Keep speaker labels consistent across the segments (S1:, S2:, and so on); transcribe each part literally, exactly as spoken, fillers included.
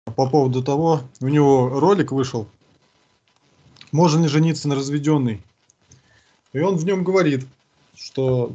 S1: по поводу того, у него ролик вышел, можно ли жениться на разведенной. И он в нем говорит, что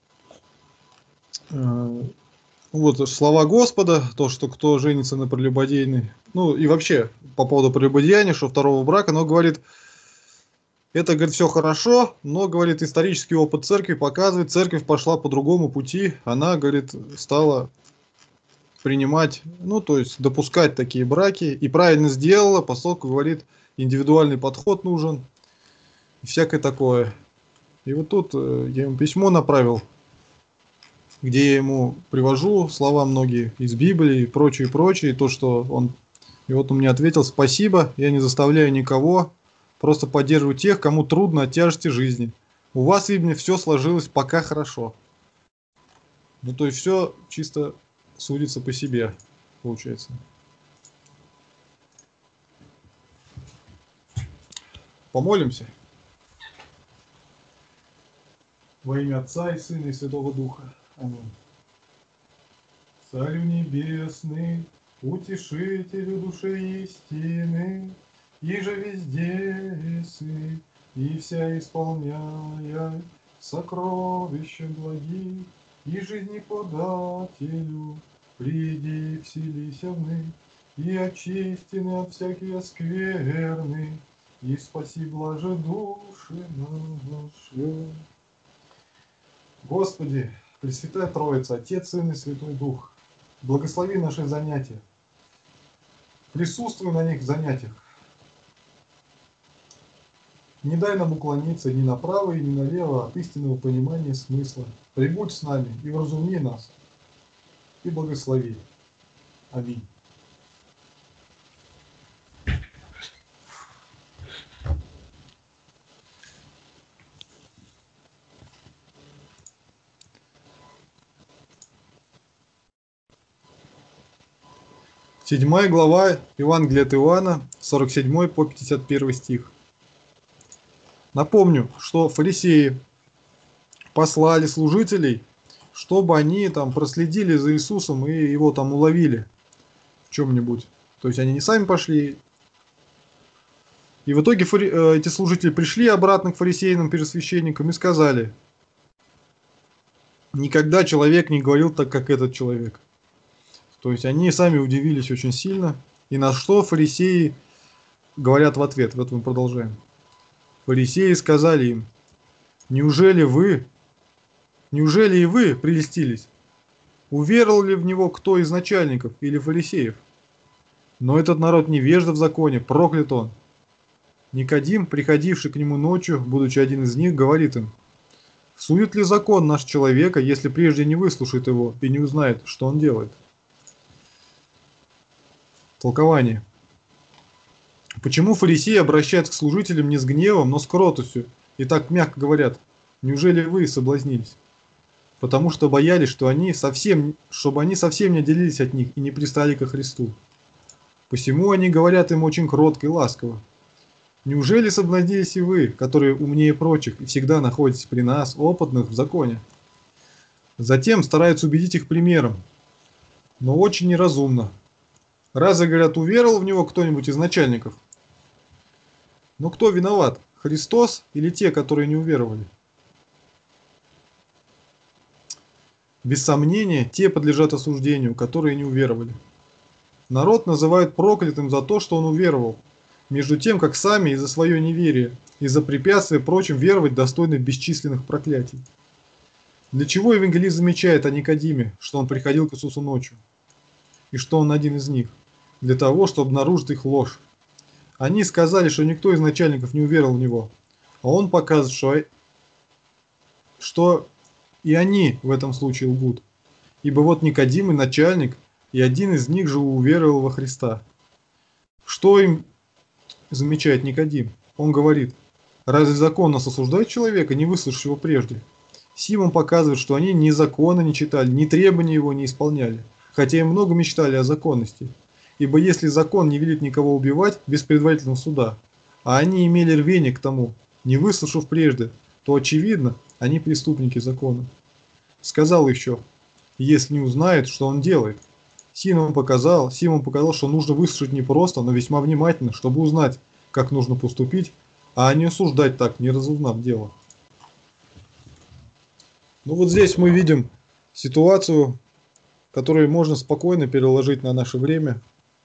S1: э, вот слова Господа, то, что кто женится на прелюбодейной, ну и вообще по поводу прелюбодеяния, что второго брака, но говорит, это, говорит, все хорошо, но, говорит, исторический опыт церкви показывает, церковь пошла по другому пути, она, говорит, стала принимать, ну, то есть допускать такие браки, и правильно сделала, поскольку, говорит, индивидуальный подход нужен, и всякое такое. И вот тут э, я ему письмо направил, где я ему привожу слова многие из Библии и прочее, прочее, и то, что он... И вот он мне ответил: спасибо, я не заставляю никого, просто поддерживаю тех, кому трудно от тяжести жизни. У вас, видно, все сложилось пока хорошо. Ну, то есть все чисто судится по себе, получается. Помолимся. Во имя Отца и Сына и Святого Духа. Аминь. Царю небесный, утешителю души истины, иже везде есы, и вся исполняя сокровища благих, и жизни подателю, приди вселися вны, и очистены от всякие скверны, и спаси блаже души наши. Господи, Пресвятая Троица, Отец, Сын и Святой Дух, благослови наши занятия, присутствуй на них занятиях. Не дай нам уклониться ни направо и ни налево от истинного понимания смысла. Прибудь с нами и вразуми нас, и благослови. Аминь. Седьмая глава Евангелия от Иоанна, сорок седьмой по пятьдесят первый стих. Напомню, что фарисеи послали служителей, чтобы они там проследили за Иисусом и его там уловили в чем-нибудь. То есть они не сами пошли. И в итоге фари... эти служители пришли обратно к фарисейным первосвященникам и сказали: никогда человек не говорил так, как этот человек. То есть они сами удивились очень сильно. И на что фарисеи говорят в ответ. Вот мы продолжаем. Фарисеи сказали им: неужели вы, неужели и вы прелестились? Уверовал ли в него кто из начальников или фарисеев? Но этот народ невежда в законе, проклят он. Никодим, приходивший к нему ночью, будучи один из них, говорит им: судит ли закон наш человека, если прежде не выслушает его и не узнает, что он делает? Толкование. Почему фарисеи обращаются к служителям не с гневом, но с кротостью, и так мягко говорят: неужели вы соблазнились? Потому что боялись, что они совсем, чтобы они совсем не отделились от них и не пристали ко Христу. Посему они говорят им очень кротко и ласково: неужели соблазнились и вы, которые умнее прочих и всегда находитесь при нас, опытных в законе? Затем стараются убедить их примером, но очень неразумно. Разве, говорят, уверовал в него кто-нибудь из начальников? Но кто виноват? Христос или те, которые не уверовали? Без сомнения, те подлежат осуждению, которые не уверовали. Народ называют проклятым за то, что он уверовал, между тем, как сами из-за свое неверие, из-за препятствия прочим веровать достойны бесчисленных проклятий. Для чего евангелист замечает о Никодиме, что он приходил к Иисусу ночью, и что он один из них? Для того, чтобы обнаружить их ложь. Они сказали, что никто из начальников не уверовал в него, а он показывает, что, что и они в этом случае лгут. Ибо вот Никодим и начальник, и один из них же уверовал во Христа. Что им замечает Никодим? Он говорит: разве закон нас осуждает человека, не выслушав его прежде? Сим он показывает, что они ни закона не читали, ни требования его не исполняли, хотя и много мечтали о законности. Ибо если закон не велит никого убивать без предварительного суда, а они имели рвение к тому, не выслушав прежде, то очевидно, они преступники закона. Сказал еще: если не узнают, что он делает. Сим ему показал, Сим ему показал, что нужно выслушать не просто, но весьма внимательно, чтобы узнать, как нужно поступить, а не осуждать так, не разузнав дело. Ну вот здесь мы видим ситуацию, которую можно спокойно переложить на наше время,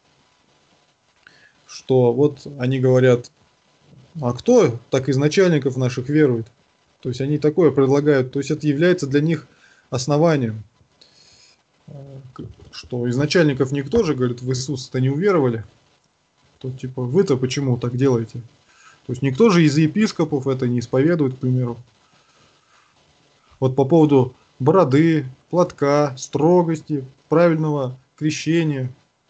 S1: что вот они говорят, а кто так из начальников наших верует? То есть они такое предлагают, то есть это является для них основанием, что из начальников никто же, говорит, в Иисуса-то не уверовали, то типа вы-то почему так делаете? То есть никто же из епископов это не исповедует, к примеру. Вот по поводу бороды, платка, строгости, правильного крещения.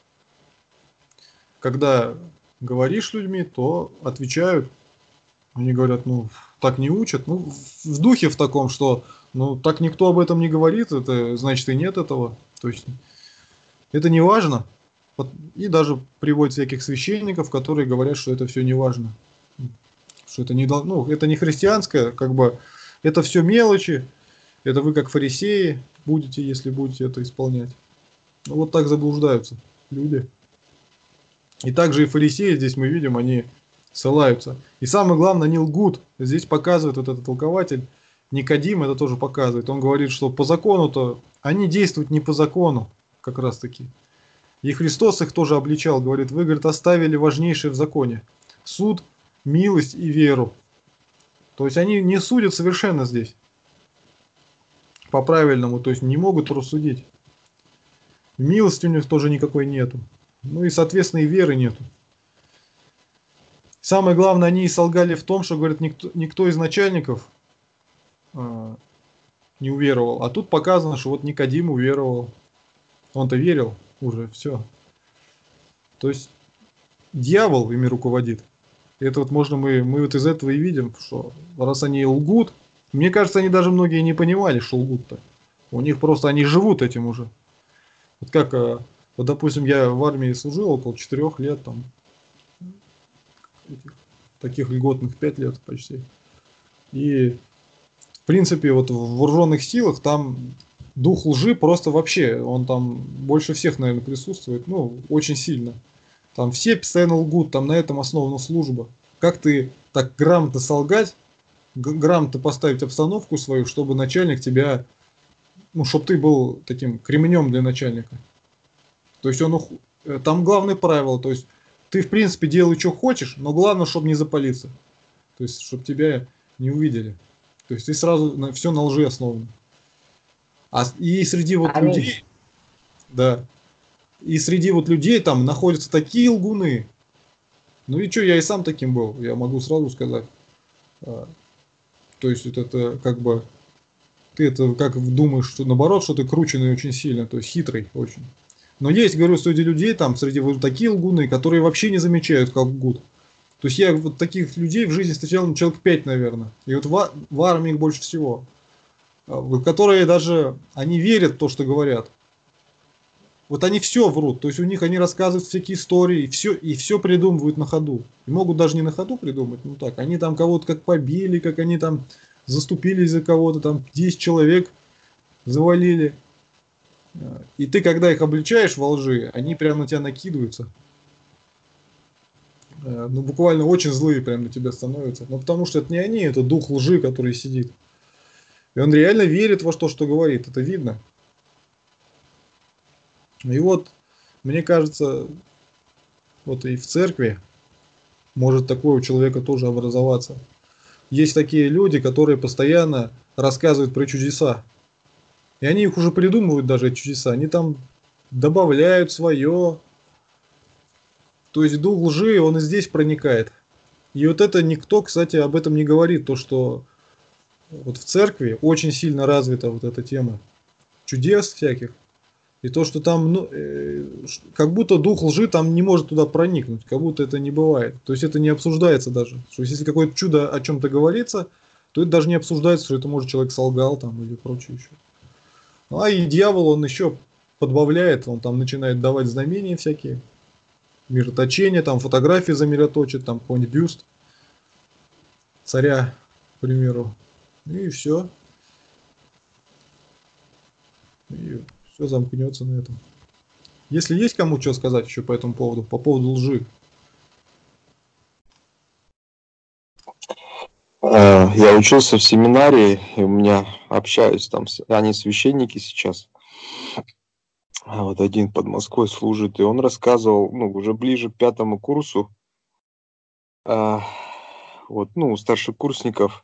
S1: Когда говоришь людьми, то отвечают. Они говорят, ну, так не учат. Ну, в духе в таком, что, ну, так никто об этом не говорит, это значит и нет этого. То есть это не важно. И даже приводят всяких священников, которые говорят, что это все не важно. Что это не, ну, это не христианское, как бы, это все мелочи. Это вы как фарисеи будете, если будете это исполнять. Ну, вот так заблуждаются люди. И также и фарисеи, здесь мы видим, они ссылаются. И самое главное, они лгут. Здесь показывает вот этот толкователь, Никодим это тоже показывает. Он говорит, что по закону-то они действуют не по закону, как раз таки. И Христос их тоже обличал, говорит, вы, говорит, оставили важнейшее в законе. Суд, милость и веру. То есть они не судят совершенно здесь. По-правильному, то есть не могут рассудить. Милости у них тоже никакой нету. Ну и, соответственно, и веры нету. Самое главное, они и солгали в том, что, говорят, никто, никто из начальников э, не уверовал. А тут показано, что вот Никодим уверовал. Он-то верил уже, все. То есть дьявол ими руководит. Это вот можно мы, мы вот из этого и видим, что раз они лгут, мне кажется, они даже многие не понимали, что лгут-то. У них просто они живут этим уже. Вот как, э, вот допустим, я в армии служил около четырех лет, там, этих, таких льготных пять лет почти. И в принципе, вот в вооруженных силах там дух лжи просто вообще, он там больше всех, наверное, присутствует, ну, очень сильно. Там все постоянно лгут, там на этом основана служба. Как ты так грамотно солгать, грамотно поставить обстановку свою, чтобы начальник тебя, ну, чтобы ты был таким кремнем для начальника. То есть он, там главное правило, то есть ты, в принципе, делай, что хочешь, но главное, чтобы не запалиться. То есть, чтобы тебя не увидели. То есть ты сразу на, все на лжи основано. А, и среди вот
S2: Аминь.
S1: людей, да, и среди вот людей там находятся такие лгуны. Ну и что, я и сам таким был, я могу сразу сказать. А, то есть вот это как бы, ты это как думаешь, что наоборот, что ты крученный очень сильно, то есть хитрый очень. Но есть, говорю, среди людей там, среди вот такие лгуны, которые вообще не замечают, как лгут. То есть я вот таких людей в жизни встречал, ну, человек пять, наверное. И вот в, в армии их больше всего. Которые даже, они верят в то, что говорят. Вот они все врут, то есть у них они рассказывают всякие истории, и все, и все придумывают на ходу. И могут даже не на ходу придумать, ну так, они там кого-то как побили, как они там заступились за кого-то, там десять человек завалили. И ты, когда их обличаешь во лжи, они прямо на тебя накидываются. Ну, буквально очень злые прям на тебя становятся. Ну, потому что это не они, это дух лжи, который сидит. И он реально верит во то, что говорит, это видно. И вот, мне кажется, вот и в церкви может такое у человека тоже образоваться. Есть такие люди, которые постоянно рассказывают про чудеса. И они их уже придумывают даже, эти чудеса. Они там добавляют свое. То есть дух лжи, он и здесь проникает. И вот это никто, кстати, об этом не говорит. То, что вот в церкви очень сильно развита вот эта тема чудес всяких. И то, что там, ну, э, как будто дух лжи там не может туда проникнуть, как будто это не бывает. То есть это не обсуждается даже. Что если какое-то чудо о чем-то говорится, то это даже не обсуждается, что это может человек солгал там или прочее еще. Ну, а и дьявол, он еще подбавляет, он там начинает давать знамения всякие, мироточения, там фотографии замироточит, там какой-нибудь бюст царя, к примеру. И все. И все замкнется на этом. Если есть кому что сказать еще по этому поводу, по поводу лжи.
S2: Я учился в семинарии, и у меня общаюсь там, они священники сейчас. А вот один под Москвой служит, и он рассказывал, ну, уже ближе к пятому курсу, а, вот, ну, у старшекурсников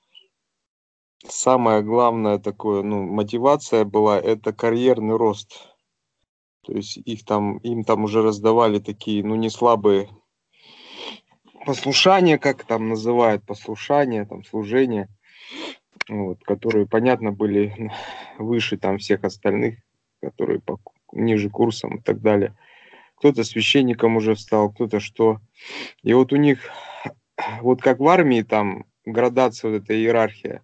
S2: самое главное такое, ну, мотивация была, это карьерный рост. То есть их там, им там уже раздавали такие, ну, не слабые послушания, как там называют, послушания, там, служения, вот, которые, понятно, были выше там всех остальных, которые по, ниже курсом и так далее. Кто-то священником уже стал, кто-то что. И вот у них, вот как в армии, там градация, вот эта иерархия.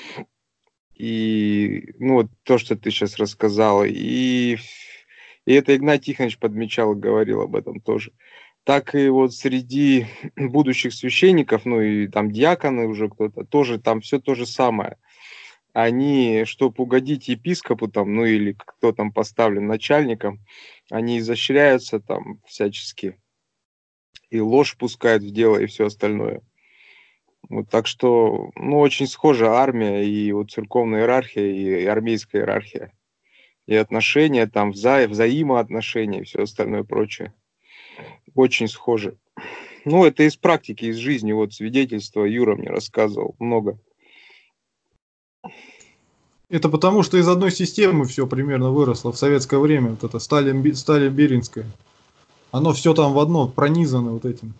S2: И, ну, вот то, что ты сейчас рассказал. И, и это Игнатий Тихонович подмечал, говорил об этом тоже. Так и вот среди будущих священников, ну и там диаконы уже кто-то, тоже там все то же самое. Они, чтобы угодить епископу там, ну или кто там поставлен начальником, они изощряются там всячески. И ложь пускают в дело и все остальное. Вот, так что, ну, очень схожа армия и вот церковная иерархия, и армейская иерархия. И отношения там, вза взаимоотношения и все остальное прочее. Очень схожи. Ну, это из практики, из жизни. Вот свидетельства Юра мне рассказывал много.
S1: Это потому, что из одной системы все примерно выросло в советское время. Вот это Сталин, Сталин-Беринское. Оно все там в одно пронизано вот этим.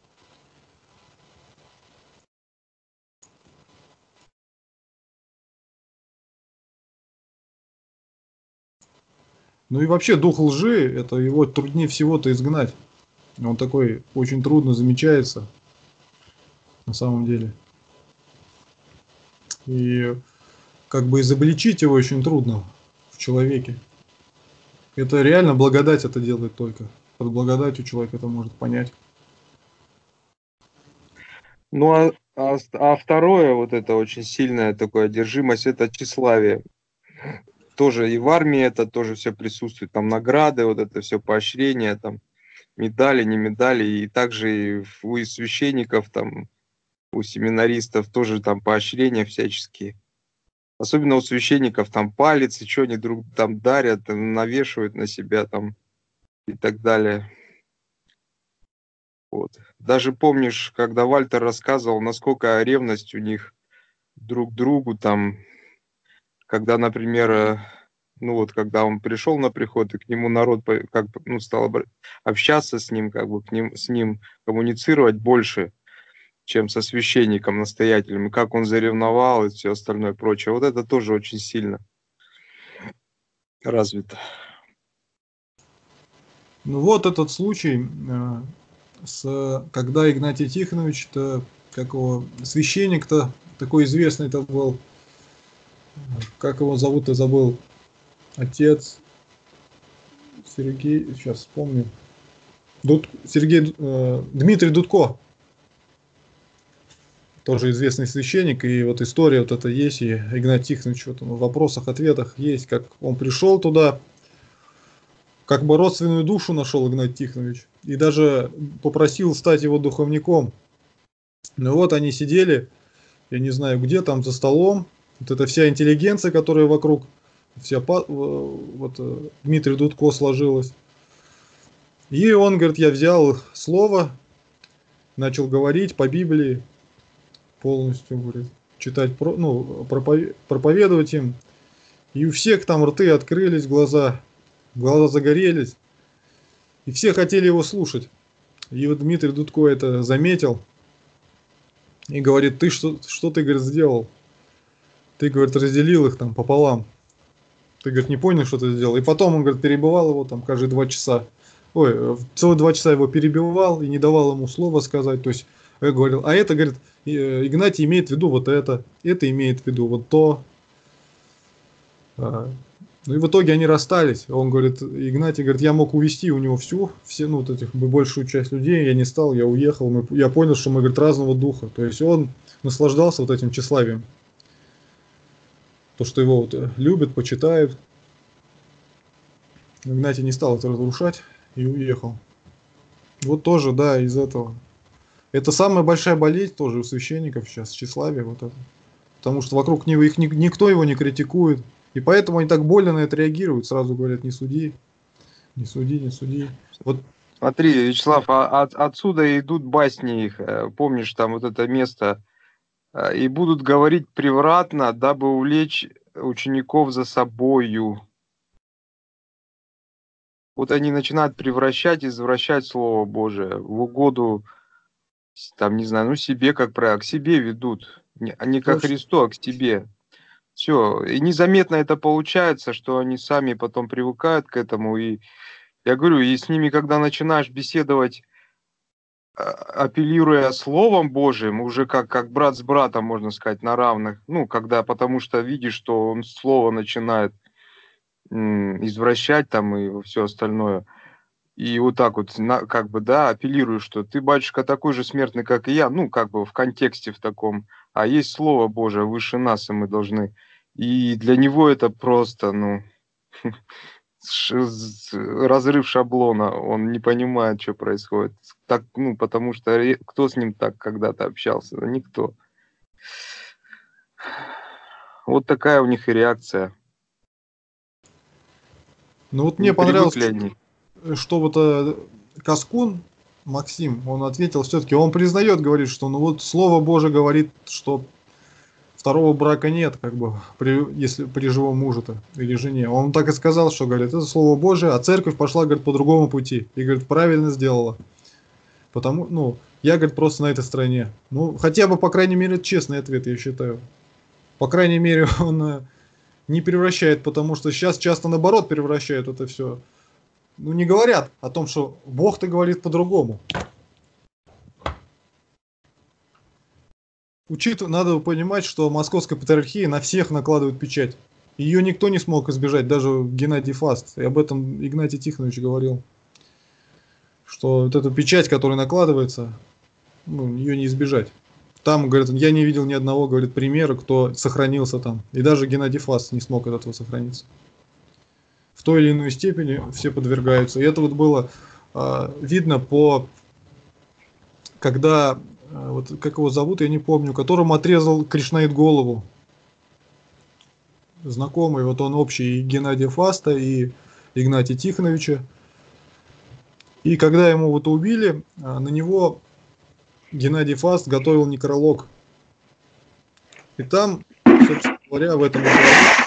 S1: Ну и вообще дух лжи, это его труднее всего-то изгнать. Он такой очень трудно замечается на самом деле. И как бы изобличить его очень трудно в человеке. Это реально благодать это делает только. Под благодатью человек это может понять.
S2: Ну, а, а, а второе, вот это очень сильная такая одержимость, это тщеславие. Тоже и в армии это тоже все присутствует. Там награды, вот это все поощрение, там медали, не медали. И также и у священников, там, у семинаристов тоже там поощрения всяческие. Особенно у священников там палец, и что они друг там дарят, навешивают на себя там и так далее. Вот. Даже помнишь, когда Вальтер рассказывал, насколько ревность у них друг к другу там, когда, например, ну вот, когда он пришел на приход, и к нему народ как бы, ну, стал общаться с ним, как бы к ним, с ним коммуницировать больше, чем со священником, настоятелем, и как он заревновал и все остальное прочее. Вот это тоже очень сильно развито.
S1: Ну вот этот случай, э, с, когда Игнатий Тихонович-то, как его, священник-то, такой известный-то был, как его зовут-то забыл, отец Сергей, сейчас вспомню, Дуд, Сергей, э, Дмитрий Дудко, тоже известный священник, и вот история вот эта есть, и Игнатий Тихонович вот в вопросах-ответах есть, как он пришел туда, как бы родственную душу нашел Игнатий Тихонович, и даже попросил стать его духовником. Ну вот они сидели, я не знаю где, там за столом, вот эта вся интеллигенция, которая вокруг, вся, вот Дмитрий Дудко сложилась. И он, говорит, я взял слово, начал говорить по Библии, полностью, говорит, читать, ну, проповедовать им. И у всех там рты открылись, глаза, глаза загорелись. И все хотели его слушать. И вот Дмитрий Дудко это заметил. И говорит, ты что, что ты, говорит, сделал? Ты, говорит, разделил их там пополам. Ты, говорит, не понял, что ты сделал. И потом он, говорит, перебивал его там каждые два часа. Ой, целые два часа его перебивал и не давал ему слова сказать. То есть, я говорил, а это, говорит, Игнатий имеет в виду вот это, это имеет в виду вот то. Ну и в итоге они расстались. Он говорит, Игнатий говорит, я мог увести у него всю, все, ну, вот этих большую часть людей, я не стал, я уехал, мы, я понял, что мы, говорит, разного духа. То есть он наслаждался вот этим тщеславием. То, что его вот любят, почитают. Игнатий не стал это разрушать и уехал. Вот тоже, да, из этого. Это самая большая болезнь тоже у священников сейчас, тщеславие вот это. Потому что вокруг него их ни- никто его не критикует. И поэтому они так больно на это реагируют. Сразу говорят, не суди, не суди, не суди. Вот
S2: Смотри, Вячеслав, а от- отсюда идут басни их. Э, Помнишь, там вот это место. э, И будут говорить превратно, дабы увлечь учеников за собою. Вот они начинают превращать, извращать Слово Божие в угоду, с- там, не знаю, ну себе, как правило, к себе ведут. Не, а не ко
S1: точно.
S2: Христу, а к себе. Все. И незаметно это получается, что они сами потом привыкают к этому. И я говорю, и с ними, когда начинаешь беседовать, а, апеллируя Словом Божиим, уже как, как брат с братом, можно сказать, на равных, ну, когда, потому что видишь, что он Слово начинает м, извращать там и все остальное, и вот так вот, на, как бы, да, апеллирую, что ты, батюшка, такой же смертный, как и я, ну, как бы в контексте в таком, а есть Слово Божие выше нас, и мы должны, и для него это просто, ну, ш- з- разрыв шаблона, он не понимает, что происходит. Так, ну, потому что ре- кто с ним так когда-то общался? Да никто. Вот такая у них и реакция.
S1: Ну вот
S2: Не
S1: мне понравилось,
S2: привыкли они.
S1: что вот э, Каскун, Максим, он ответил все-таки, он признает, говорит, что ну вот Слово Божие говорит, что второго брака нет, как бы, при, если при живом муже-то или жене. Он так и сказал, что, говорит, это Слово Божие, а церковь пошла, говорит, по другому пути. И, говорит, правильно сделала. Потому, ну, я, говорит, просто на этой стороне. Ну, хотя бы, по крайней мере, это честный ответ, я считаю. По крайней мере, он э, не превращает, потому что сейчас часто наоборот превращают это все. Ну, не говорят о том, что Бог-то говорит по-другому. Учитывая, надо понимать, что Московская патриархия на всех накладывает печать. Ее никто не смог избежать, даже Геннадий Фаст. И об этом Игнатий Тихонович говорил, что вот эту печать, которая накладывается, ну, ее не избежать. Там, говорит, я не видел ни одного, говорит, примера, кто сохранился там. И даже Геннадий Фаст не смог от этого сохраниться. В той или иной степени все подвергаются. И это вот было э, видно по, когда, э, вот как его зовут, я не помню, которому отрезал Кришнаид голову. Знакомый, вот он общий и Геннадия Фаста, и Игнатия Тихоновича. И когда ему вот убили, а, на него Геннадий Фаст готовил некролог. И там, собственно говоря, в этом некрологе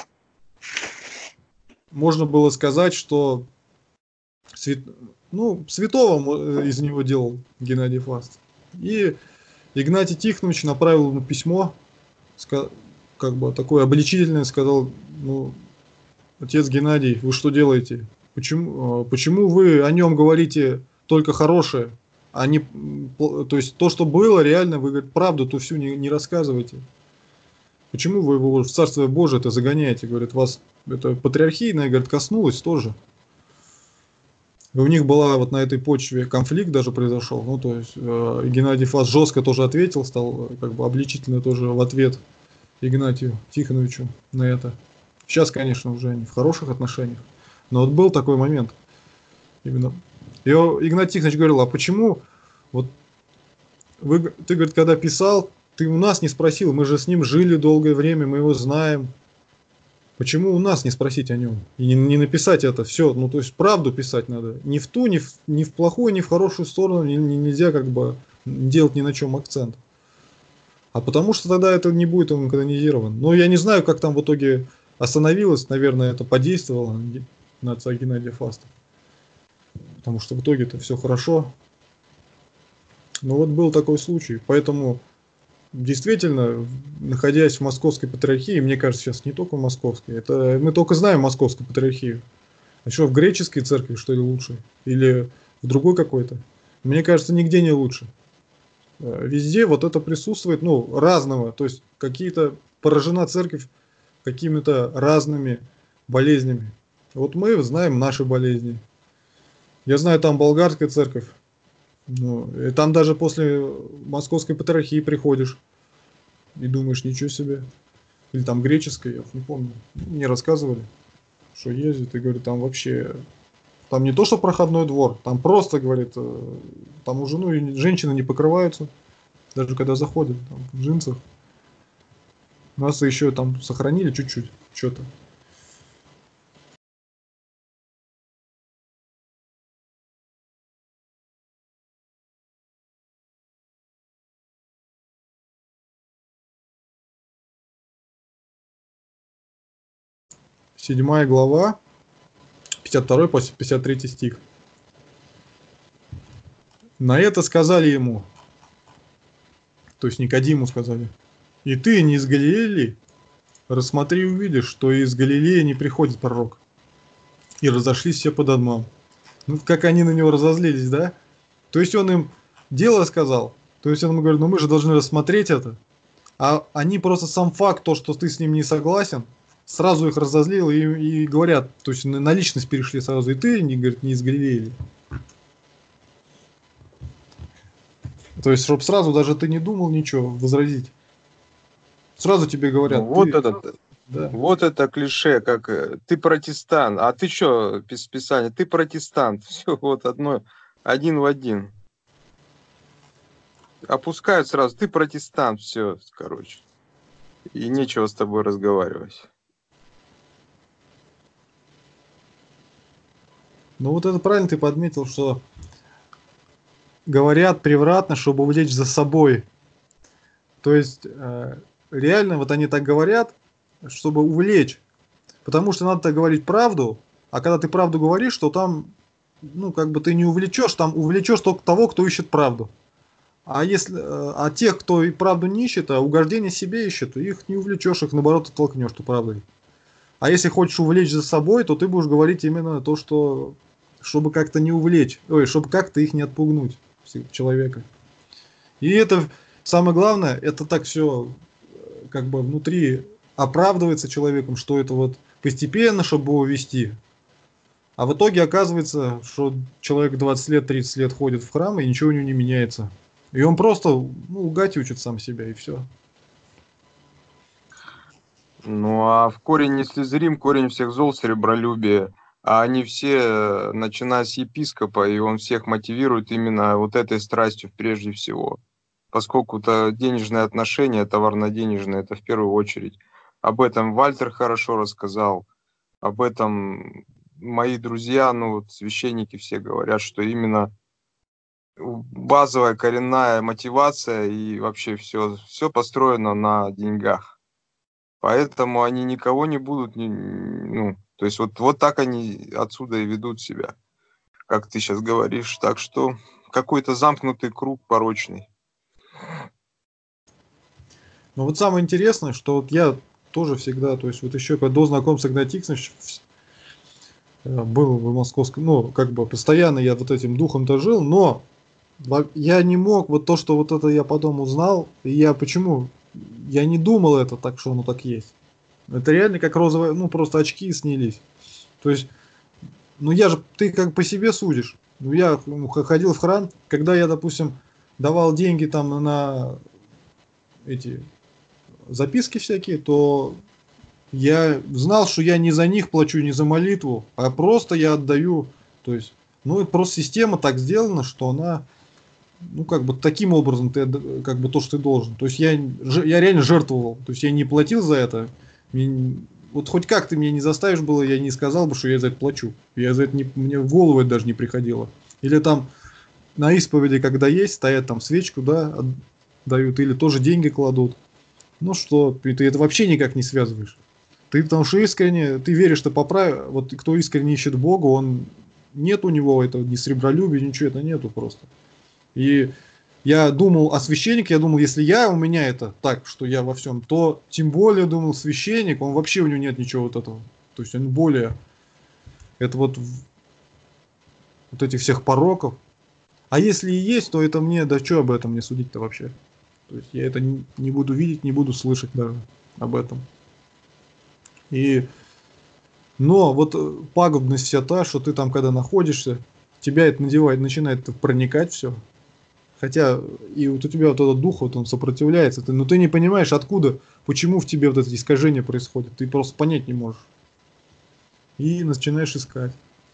S1: можно было сказать, что свят... ну, святого из него делал Геннадий Фаст. И Игнатий Тихонович направил ему письмо, как бы такое обличительное, сказал, ну, отец Геннадий, вы что делаете? Почему, почему вы о нем говорите только хорошее, а не, то есть то, что было реально, вы, говорит, правду ту всю не, не рассказываете? Почему вы его в Царствие Божие это загоняете? Говорит, вас это патриархийное, говорит, коснулось тоже. И у них была вот на этой почве конфликт даже произошел. Ну, то есть э, Геннадий Фас жестко тоже ответил, стал как бы обличительно тоже в ответ Игнатию Тихоновичу на это. Сейчас, конечно, уже они в хороших отношениях. Но вот был такой момент. Именно. И Игнатий Тихонович говорил, а почему вот вы, ты, говорит, когда писал, ты у нас не спросил, мы же с ним жили долгое время, мы его знаем. Почему у нас не спросить о нем? И не, не написать это все, ну то есть правду писать надо. Ни в ту, ни в, ни в плохую, ни в хорошую сторону не, не, нельзя как бы делать ни на чем акцент. А потому что тогда это не будет он канонизирован. Но я не знаю, как там в итоге остановилось, наверное, это подействовало на отца Геннадия Фаста. Потому что в итоге это все хорошо. Но вот был такой случай. Поэтому действительно, находясь в Московской патриархии, мне кажется, сейчас не только в Московской, это мы только знаем Московскую патриархию. А что в греческой церкви, что ли, лучше? Или в другой какой-то? Мне кажется, нигде не лучше. Везде вот это присутствует, ну, разного. То есть какие-то поражена церковь какими-то разными болезнями. Вот мы знаем наши болезни. Я знаю, там болгарская церковь. Ну, и там даже после московской патриархии приходишь и думаешь, ничего себе. Или там греческая, я не помню. Мне рассказывали, что ездит, и говорит, там вообще Там не то, что проходной двор, там просто, говорит, э, там уже, ну, и женщины не покрываются, даже когда заходят, там, в джинсах. Нас еще там сохранили чуть-чуть, что-то. Седьмая глава, пятьдесят второй по пятьдесят третий стих. На это сказали ему, то есть Никодиму сказали: и ты не из Галилеи ли? Рассмотри и увидишь, что из Галилеи не приходит пророк. И разошлись все по домам. Ну, как они на него разозлились, да? То есть он им дело сказал, то есть он ему говорит: ну мы же должны рассмотреть это. А они просто сам факт, то, что ты с ним не согласен, сразу их разозлил и, и говорят, то есть на личность перешли сразу. И ты, не, говорит, не из Галилеи. То есть, чтобы сразу даже ты не думал ничего возразить. Сразу тебе говорят,
S2: Ну, вот
S1: ты...
S2: это,
S1: Да.
S2: вот это клише, как э, ты протестант, а ты что, писание, ты протестант, все вот одно, один в один. Опускают сразу, ты протестант, все, короче. И нечего с тобой разговаривать.
S1: Ну вот это правильно ты подметил, что говорят превратно, чтобы увлечь за собой. То есть э, реально вот они так говорят, чтобы увлечь. Потому что надо говорить правду, а когда ты правду говоришь, то там, ну, как бы ты не увлечешь, там увлечешь только того, кто ищет правду. А если, э, а тех, кто и правду не ищет, а угождение себе ищет, их не увлечешь, их наоборот оттолкнешь, то правдой. А если хочешь увлечь за собой, то ты будешь говорить именно то, что, чтобы как-то не увлечь, ой, чтобы как-то их не отпугнуть, человека. И это самое главное, это так все как бы внутри оправдывается человеком, что это вот постепенно, чтобы его вести. А в итоге оказывается, что человек двадцать лет, тридцать лет ходит в храм, и ничего у него не меняется. И он просто, ну, лгать учит сам себя, и все.
S2: Ну, а в корень не слезрим, корень всех зол сребролюбие. А они все, э, начиная с епископа, и он всех мотивирует именно вот этой страстью прежде всего. Поскольку-то денежные отношения, товарно-денежные, это в первую очередь. Об этом Вальтер хорошо рассказал. Об этом мои друзья, ну, вот священники все говорят, что именно базовая коренная мотивация и вообще все, все построено на деньгах. Поэтому они никого не будут, ну, то есть вот, вот так они отсюда и ведут себя, как ты сейчас говоришь. Так что какой-то замкнутый круг порочный.
S1: Но вот самое интересное, что вот я тоже всегда, то есть вот еще когда до знакомства с Игнатьевичем был в московском, ну, как бы постоянно я вот этим духом-то жил, но я не мог, вот то, что вот это я потом узнал, и я почему, я не думал это так, что оно так есть. Это реально как розовые, ну, просто очки снились. То есть, ну, я же, ты как по себе судишь. Ну, я ну, ходил в храм, когда я, допустим, давал деньги там на эти записки всякие, то я знал, что я не за них плачу, не за молитву, а просто я отдаю. То есть, ну, просто система так сделана, что она, ну, как бы таким образом ты, как бы то, что ты должен. То есть я, я реально жертвовал. То есть я не платил за это. Мне, вот хоть как ты меня не заставишь было, я не сказал бы, что я за это плачу. Я за это не, мне в голову это даже не приходило. Или там на исповеди, когда есть, стоят там свечку, да, дают, или тоже деньги кладут. Ну что, ты это вообще никак не связываешь. Ты потому что искренне, ты веришь, что поправ... вот кто искренне ищет Бога, он нет у него этого ни сребролюбия, ничего это нету просто. И я думал о священнике, я думал, если я, у меня это так, что я во всем, то тем более, думал, священник, он вообще, у него нет ничего вот этого. То есть он более, это вот, вот этих всех пороков. А если и есть, то это мне, да что об этом мне судить-то вообще? То есть я это не, не буду видеть, не буду слышать даже об этом. И, но вот пагубность вся та, что ты там, когда находишься, тебя это надевает, начинает проникать все. Хотя и вот у тебя вот этот дух, вот он сопротивляется, ты, но ты не понимаешь, откуда, почему в тебе вот это искажение происходит. Ты просто понять не можешь. И начинаешь искать.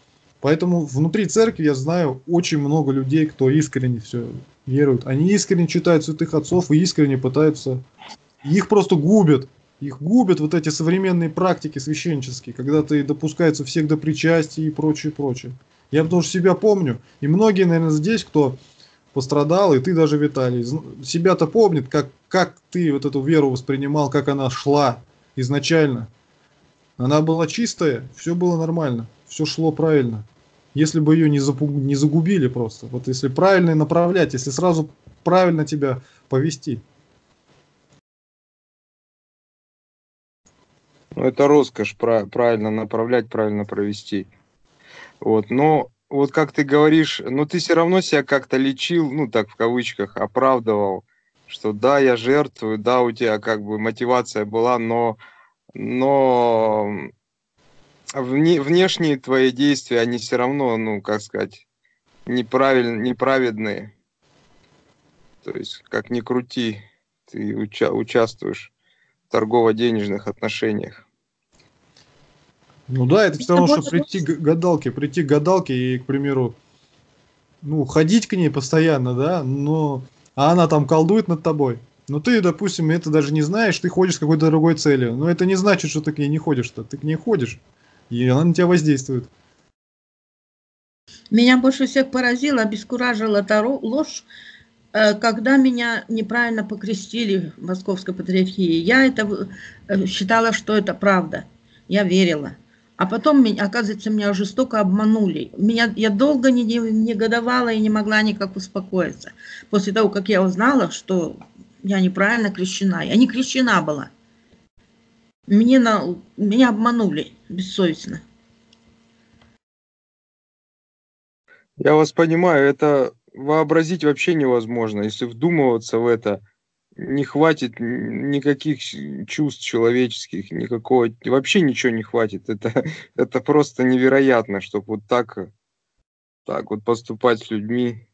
S1: Поэтому внутри церкви я знаю очень много людей, кто искренне все верует. Они искренне читают святых отцов и искренне пытаются... Их просто губят. Их губят вот эти современные практики священнические, когда ты допускается всех до причастия и прочее, прочее. Я потому что себя помню, и многие, наверное, здесь, кто пострадал, и ты даже, Виталий, себя-то помнит, как, как ты вот эту веру воспринимал, как она шла изначально. Она была чистая, все было нормально, все шло правильно. Если бы ее не, запу... не загубили просто, вот если правильно направлять, если сразу правильно тебя повести.
S2: Ну, это роскошь, правильно направлять, правильно провести. Вот, но вот как ты говоришь, но ты все равно себя как-то лечил, ну так в кавычках, оправдывал, что да, я жертвую, да, у тебя как бы мотивация была, но, но вне, внешние твои действия, они все равно, ну, как сказать, неправильно, неправедные. То есть, как ни крути, ты уча участвуешь в торгово-денежных отношениях.
S1: Ну да, это все равно, что прийти к гадалке, прийти к гадалке и, к примеру, ну, ходить к ней постоянно, да, но а она там колдует над тобой. Но ты, допустим, это даже не знаешь, ты ходишь с какой-то другой целью. Но это не значит, что ты к ней не ходишь-то. Ты к ней ходишь, и она на тебя воздействует.
S3: Меня больше всех поразила, обескуражила та ложь, когда меня неправильно покрестили в Московской Патриархии. Я это считала, что это правда. Я верила. А потом, оказывается, меня жестоко обманули. Меня, я долго не негодовала и не могла никак успокоиться. После того, как я узнала, что я неправильно крещена. Я не крещена была. Мне на, меня обманули бессовестно.
S2: Я вас понимаю, это вообразить вообще невозможно. Если вдумываться в это, не хватит никаких чувств человеческих, никакого, вообще ничего не хватит. Это, это просто невероятно, чтобы вот так, так вот поступать с людьми.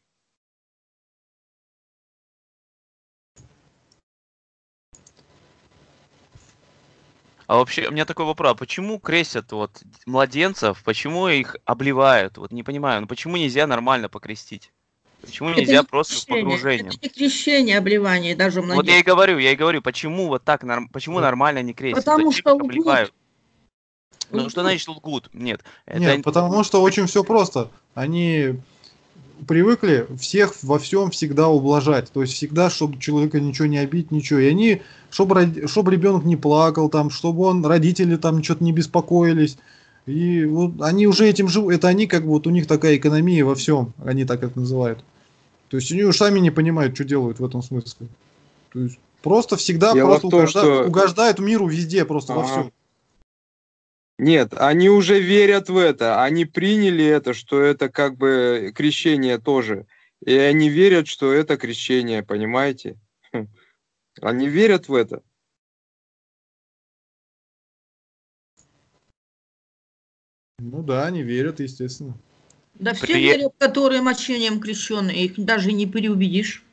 S4: А вообще, у меня такой вопрос, а почему крестят вот младенцев, почему их обливают? Вот не понимаю, ну почему нельзя нормально покрестить? Почему
S3: это
S4: нельзя
S3: не
S4: просто с
S3: крещение,
S4: погружением?
S3: Это не крещение, обливание, даже младенцев.
S4: Вот я и говорю, я и говорю, почему вот так, норм... почему нормально не крестят?
S3: Потому
S4: Зачем
S3: что
S4: их обливают?
S3: лгут.
S4: Ну
S3: Лгут.
S4: что значит лгут? Нет.
S1: Нет,
S4: Это...
S1: потому что очень все просто. Они привыкли всех во всем всегда ублажать. То есть всегда, чтобы человека ничего не обидеть, ничего. И они, чтобы, чтобы ребенок не плакал, там, чтобы он, родители там что-то не беспокоились. И вот они уже этим живут. Это они как бы, вот у них такая экономия во всем. Они так это называют. То есть они сами не понимают, что делают в этом смысле. То есть просто всегда
S2: Дело
S1: просто
S2: в том,
S1: угожда...
S2: что...
S1: угождают миру везде, просто ага. во всем.
S2: Нет, они уже верят в это, они приняли это, что это как бы крещение тоже. И они верят, что это крещение, понимаете? Они верят в это.
S1: Ну да, они верят, естественно.
S3: Да все
S4: При...
S3: верят, которые мощением крещеные, их даже не переубедишь.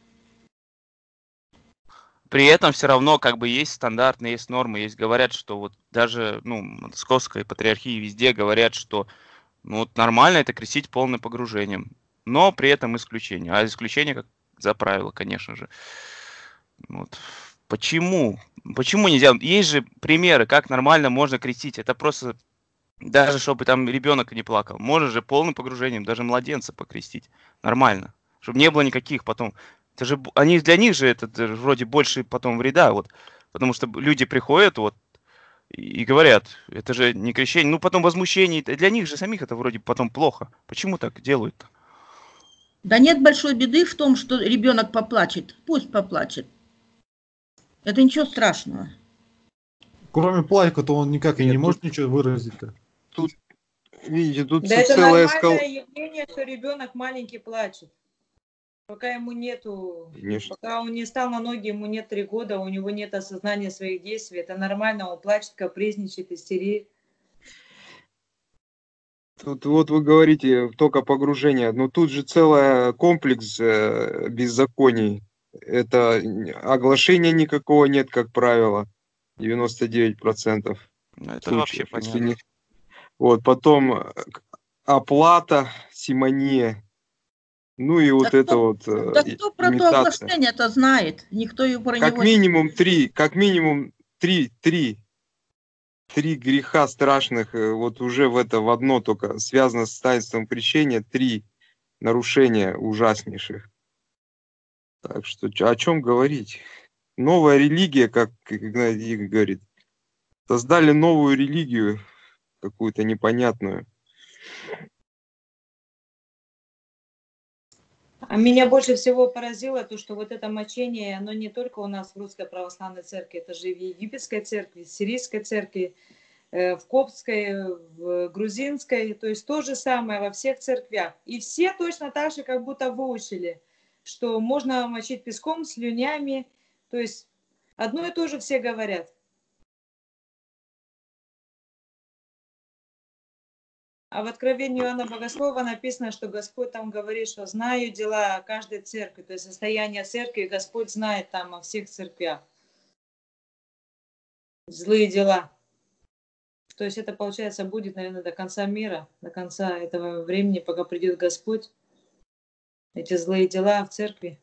S4: При этом все равно как бы есть стандарты, есть нормы, есть говорят, что вот даже, ну, Московской патриархии везде говорят, что ну, вот нормально это крестить полным погружением, но при этом исключение. А исключение как за правило, конечно же. Вот. Почему? Почему нельзя? Есть же примеры, как нормально можно крестить. Это просто даже чтобы там ребенок не плакал. Можно же полным погружением даже младенца покрестить. Нормально. Чтобы не было никаких потом. Это же они для них же это вроде больше потом вреда. Вот. Потому что люди приходят вот и говорят, это же не крещение. Ну потом возмущение. Для них же самих это вроде потом плохо. Почему так делают-то?
S3: Да нет большой беды в том, что ребенок поплачет. Пусть поплачет. Это ничего страшного.
S1: Кроме плайка-то он никак нет, и не тут, может ничего выразить-то.
S2: Тут, видите, тут
S5: да это
S2: целое
S5: нормальное
S2: скал...
S5: явление, что ребенок маленький плачет. Пока ему нету,
S2: Конечно.
S5: Пока он не стал на ноги, ему нет три года, у него нет осознания своих действий. Это нормально, он плачет, капризничает, истерит.
S2: Тут вот вы говорите только погружение, но тут же целый комплекс э, беззаконий. Это оглашения никакого нет, как правило, девяносто девять процентов
S4: Ну, это
S2: случаев.
S4: вообще понятно.
S2: Не... Вот, потом оплата, симония, ну и вот
S3: Да
S2: это
S3: кто,
S2: вот э,
S3: да
S2: и-
S3: кто про то
S2: имитация.
S3: оглашение-то знает? Никто и про
S2: Как
S3: него...
S2: минимум три, как минимум три, три, три греха страшных, э, вот уже в это в одно только связано с таинством крещения, три нарушения ужаснейших. Так что чё- о чем говорить? Новая религия, как Игнатий Игорь говорит, создали новую религию, какую-то непонятную.
S5: А меня больше всего поразило то, что вот это мочение, оно не только у нас в Русской Православной Церкви, это же и в Египетской Церкви, в Сирийской Церкви, э, в Коптской, в Грузинской, то есть то же самое во всех церквях. И все точно так же как будто выучили, что можно мочить песком, слюнями, то есть одно и то же все говорят. А в Откровении Иоанна Богослова написано, что Господь там говорит, что знаю дела каждой церкви, то есть состояние церкви, Господь знает там о всех церквях. Злые дела. То есть это, получается, будет, наверное, до конца мира, до конца этого времени, пока придет Господь. Эти злые дела в церкви.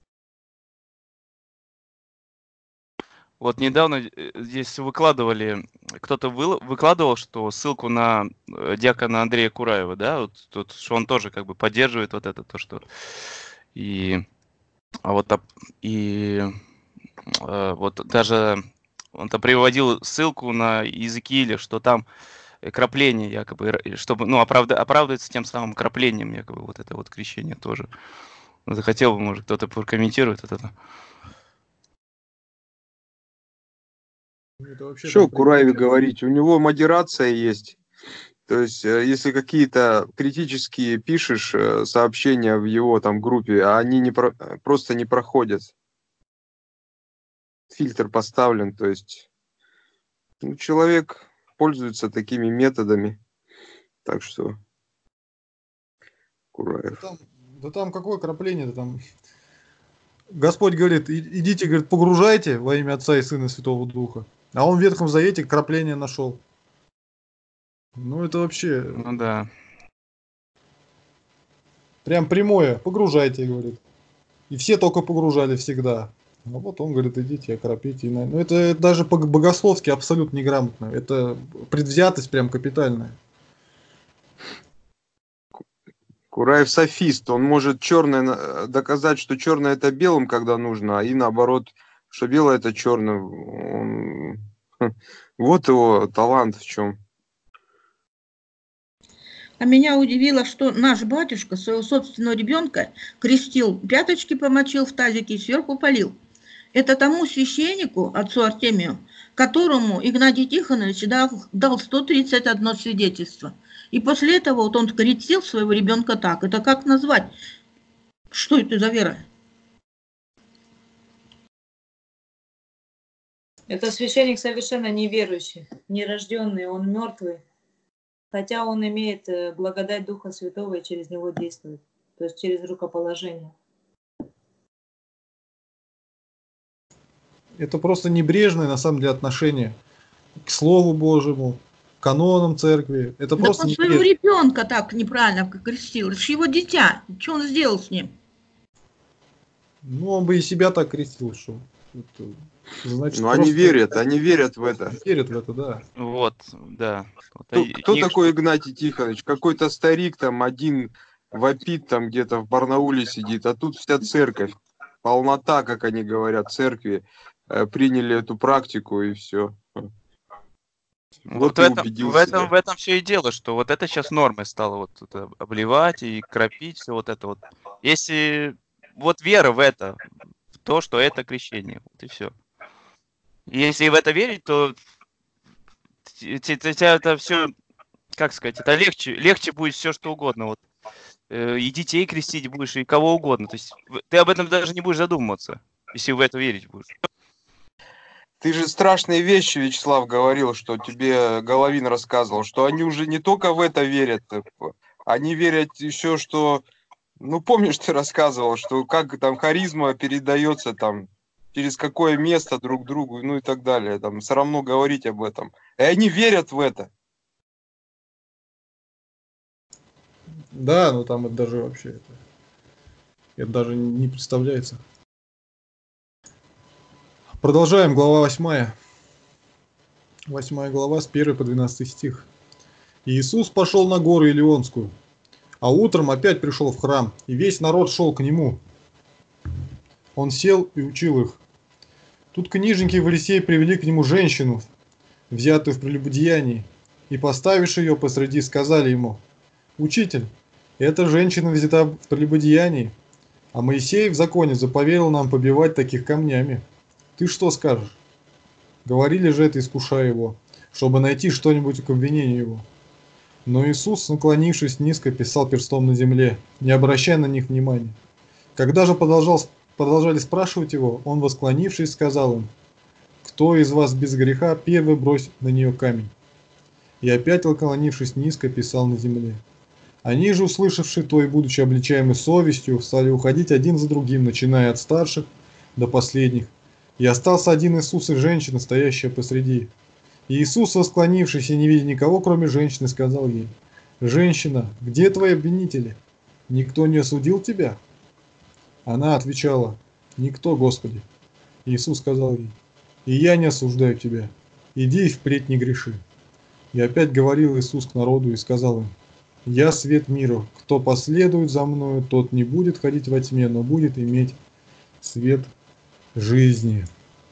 S4: Вот недавно э, здесь выкладывали, кто-то выл- выкладывал, что ссылку на э, диакона Андрея Кураева, да, вот тут, что он тоже как бы поддерживает вот это, то, что и, а вот, ап- и э, вот даже он там приводил ссылку на Иезекииля, что там э, крапление якобы, р- чтобы, ну, оправда, оправдывается тем самым краплением якобы вот это вот крещение тоже. Ну, захотел бы, может, кто-то прокомментирует вот это.
S1: Ну, это вообще
S2: Что
S1: там
S2: Кураеве
S1: прямой...
S2: говорить? У него модерация есть. То есть, э, если какие-то критические пишешь э, сообщения в его там группе, а они не про- э, просто не проходят. Фильтр поставлен, то есть ну, человек пользуется такими методами. Так что
S1: Да
S2: Кураев.
S1: там, да там какое крапление-то там? Господь говорит, «И- идите, говорит, погружайте во имя Отца и Сына и Святого Духа. А он в Ветхом Завете крапление нашел. Ну это вообще
S4: Ну да.
S1: прям прямое. Погружайте, говорит. И все только погружали всегда. А вот он говорит, идите, окропите. и на- Ну это, это даже по-богословски абсолютно неграмотно. Это предвзятость прям капитальная.
S2: Кураев софист. Он может черное на- доказать, что черное это белым, когда нужно, и наоборот, что белое это черным. Он- Вот его талант в чем.
S3: А меня удивило, что наш батюшка своего собственного ребенка крестил, пяточки помочил в тазике и сверху полил. Это тому священнику, отцу Артемию, которому Игнатий Тихонович дал, дал сто тридцать одно свидетельство. И после этого вот он крестил своего ребенка так. Это как назвать? Что это за вера?
S5: Это священник совершенно неверующий, нерожденный, он мертвый. Хотя он имеет э, благодать Духа Святого и через него действует. То есть через рукоположение.
S1: Это просто небрежное на самом деле отношение к Слову Божьему, к канонам церкви. Это
S3: Да
S1: просто
S3: он своего
S1: небрежно.
S3: ребенка так неправильно крестил. Это же его дитя. Что он сделал с ним?
S1: Ну, он бы и себя так крестил, что это, значит,
S2: Но они
S1: просто
S2: верят, они верят в это.
S1: верят в это, да.
S4: Вот, да. Вот, а
S2: Кто,
S4: и-
S2: кто
S4: них-
S2: такой Игнатий Тихонович? Какой-то старик там один вопит там где-то в Барнауле сидит, а тут вся церковь. Полнота, как они говорят, церкви. э, Приняли эту практику и все.
S4: Вот
S2: Вот
S4: в
S2: и
S4: этом,
S2: убедил
S4: в этом,
S2: себя.
S4: в этом все и дело, что вот это сейчас нормой стало вот это обливать и кропить все вот это вот. Если вот вера в это, в то, что это крещение, вот и все. Если в это верить, то т- т- т- тебя это все, как сказать, это легче, легче будет все что угодно. Вот э, и детей крестить будешь, и кого угодно. То есть в- ты об этом даже не будешь задумываться, если в это верить будешь.
S2: Ты же страшные вещи, Вячеслав, говорил, что тебе Головин рассказывал, что они уже не только в это верят, э, п- они верят еще, что, ну помнишь, ты рассказывал, что как там харизма передается там, через какое место друг другу, ну и так далее, там все равно говорить об этом. И они верят в это.
S1: Да, но там это даже вообще, это, это даже не представляется. Продолжаем, глава восьмая. Восьмая глава с первого по двенадцатый стих. И Иисус пошел на гору Илионскую, а утром опять пришел в храм, и весь народ шел к нему. Он сел и учил их. Тут книжники и фарисеи привели к нему женщину, взятую в прелюбодеянии, и, поставивши ее посреди, сказали ему: «Учитель, эта женщина взята в прелюбодеянии, а Моисей в законе заповедал нам побивать таких камнями. Ты что скажешь?» Говорили же это, искушая его, чтобы найти что-нибудь к обвинению его. Но Иисус, наклонившись низко, писал перстом на земле, не обращая на них внимания. Когда же продолжал, продолжали спрашивать его, он, восклонившись, сказал им: «Кто из вас без греха, первый бросит на нее камень?» И опять, наклонившись низко, писал на земле. Они же, услышавши то и будучи обличаемы совестью, стали уходить один за другим, начиная от старших до последних. И остался один Иисус и женщина, стоящая посреди. И Иисус, восклонившись и не видя никого, кроме женщины, сказал ей: «Женщина, где твои обвинители? Никто не осудил тебя?» Она отвечала: «Никто, Господи». Иисус сказал ей: «И я не осуждаю тебя. Иди и впредь не греши». И опять говорил Иисус к народу и сказал им: «Я свет миру. Кто последует за мною, тот не будет ходить во тьме, но будет иметь свет жизни».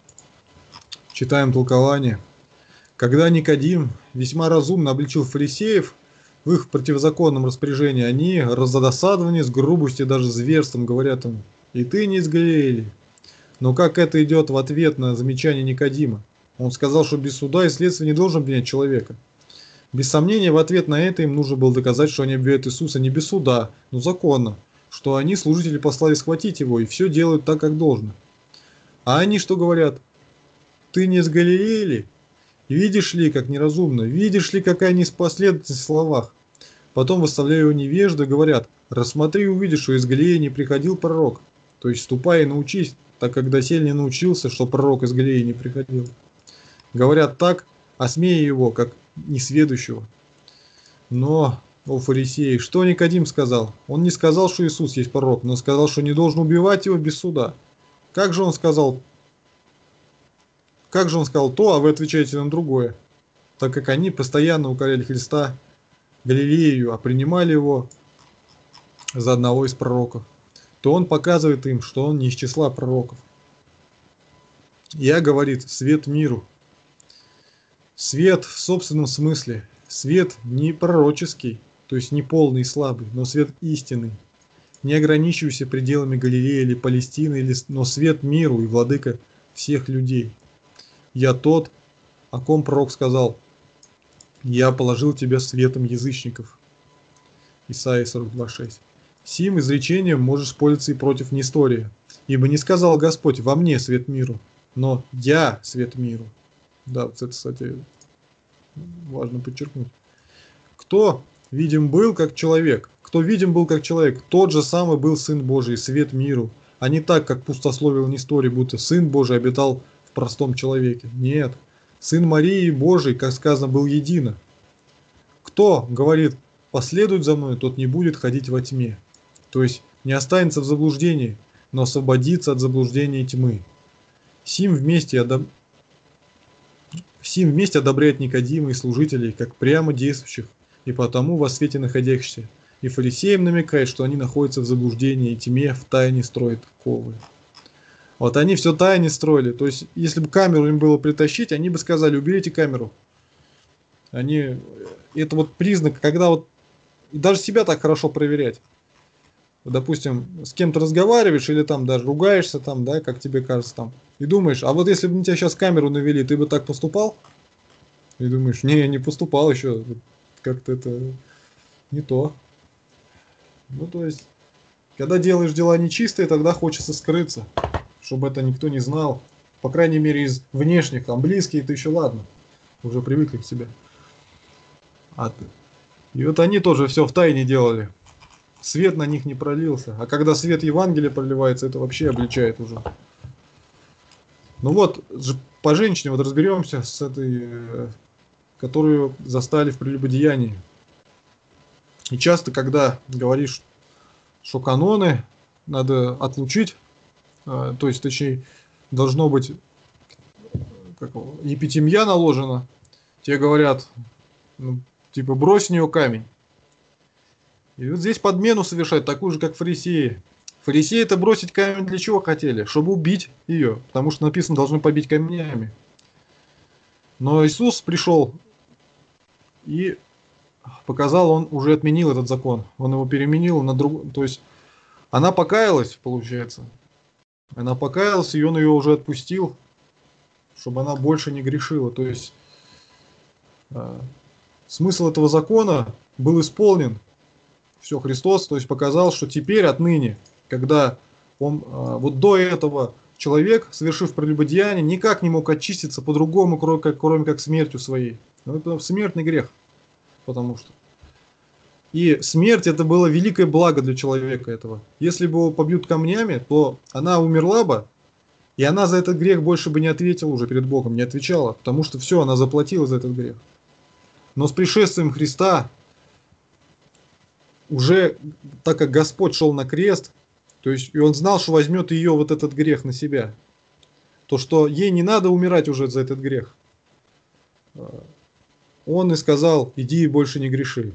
S1: Читаем толкование. Когда Никодим весьма разумно обличил фарисеев в их противозаконном распоряжении, они, разодосадованы с грубостью, даже зверством, говорят ему: «И ты не из Галилеи». Но как это идет в ответ на замечание Никодима? Он сказал, что без суда и следствия не должен обвинять человека. Без сомнения, в ответ на это им нужно было доказать, что они обвиняют Иисуса не без суда, но законно, что они, служители, послали схватить его, и все делают так, как должно. А они что говорят? «Ты не из Галилеи ли? Видишь ли, как неразумно? Видишь ли, какая непоследовательность в словах?» Потом, выставляя его невежду, говорят: «Рассмотри и увидишь, что из Галилеи не приходил пророк». То есть ступай и научись, так как доселе не научился, что пророк из Галилеи не приходил. Говорят так, осмея его, как несведущего. Но, о фарисеи, что Никодим сказал? Он не сказал, что Иисус есть пророк, но сказал, что не должен убивать его без суда. Как же он сказал? Как же он сказал то, а вы отвечаете на другое? Так как они постоянно укоряли Христа Галилею, а принимали его за одного из пророков, то он показывает им, что он не из числа пророков. Я, говорит, свет миру. Свет в собственном смысле. Свет не пророческий, то есть не полный и слабый, но свет истинный, не ограничивающийся пределами Галилеи или Палестины, но свет миру и владыка всех людей. Я тот, о ком пророк сказал: «Я положил тебя светом язычников». Исайя сорок два шесть. Сим изречением можешь пользоваться и против Нестория, ибо не сказал Господь: «Во мне свет миру», но «Я свет миру». Да, вот это, кстати, важно подчеркнуть. Кто видим был как человек, кто видим был как человек, тот же самый был Сын Божий, свет миру, а не так, как пустословил Несторий, будто Сын Божий обитал в простом человеке. Нет, Сын Марии Божий, как сказано, был едино. Кто, говорит, последует за мной, тот не будет ходить во тьме. То есть не останется в заблуждении, но освободится от заблуждения тьмы. Сим вместе, одоб... Сим вместе одобряет Никодима и служителей, как прямо действующих, и потому во свете находящихся. И фарисеям намекает, что они находятся в заблуждении и тьме, в тайне строят ковы. Вот они все тайне строили. То есть, если бы камеру им было притащить, они бы сказали: уберите камеру. Они... Это вот признак, когда вот даже себя так хорошо проверять. Допустим, с кем-то разговариваешь или там даже ругаешься, там, да, как тебе кажется, там, и думаешь: а вот если бы на тебя сейчас камеру навели, ты бы так поступал? И думаешь: не, не поступал еще. Как-то это не то. Ну, то есть, когда делаешь дела нечистые, тогда хочется скрыться, чтобы это никто не знал. По крайней мере, из внешних, там, близкие, это еще ладно. Уже привыкли к себе. А, и вот они тоже все в тайне делали. Свет на них не пролился. А когда свет Евангелия проливается, это вообще обличает уже. Ну вот, по женщине вот разберемся с этой, которую застали в прелюбодеянии. И часто, когда говоришь, что каноны надо отлучить, то есть, точнее, должно быть как, епитимья наложена, тебе говорят, ну, типа, брось с нее камень. И вот здесь подмену совершать, такую же, как фарисеи. Фарисеи это бросить камень для чего хотели? Чтобы убить ее, потому что написано, должны побить камнями. Но Иисус пришел и показал, он уже отменил этот закон. Он его переменил на другой. То есть она покаялась, получается. Она покаялась, и он ее уже отпустил, чтобы она больше не грешила. То есть э, смысл этого закона был исполнен. Все, Христос, то есть показал, что теперь отныне, когда он, э, вот до этого человек, совершив прелюбодеяние, никак не мог очиститься по-другому, кроме как, кроме как смертью своей. Ну, это смертный грех. Потому что. И смерть это было великое благо для человека этого. Если бы его побьют камнями, то она умерла бы, и она за этот грех больше бы не ответила уже перед Богом, не отвечала, потому что все, она заплатила за этот грех. Но с пришествием Христа, уже так как Господь шел на крест, то есть и он знал, что возьмет ее вот этот грех на себя, то что ей не надо умирать уже за этот грех. Он и сказал, иди и больше не греши.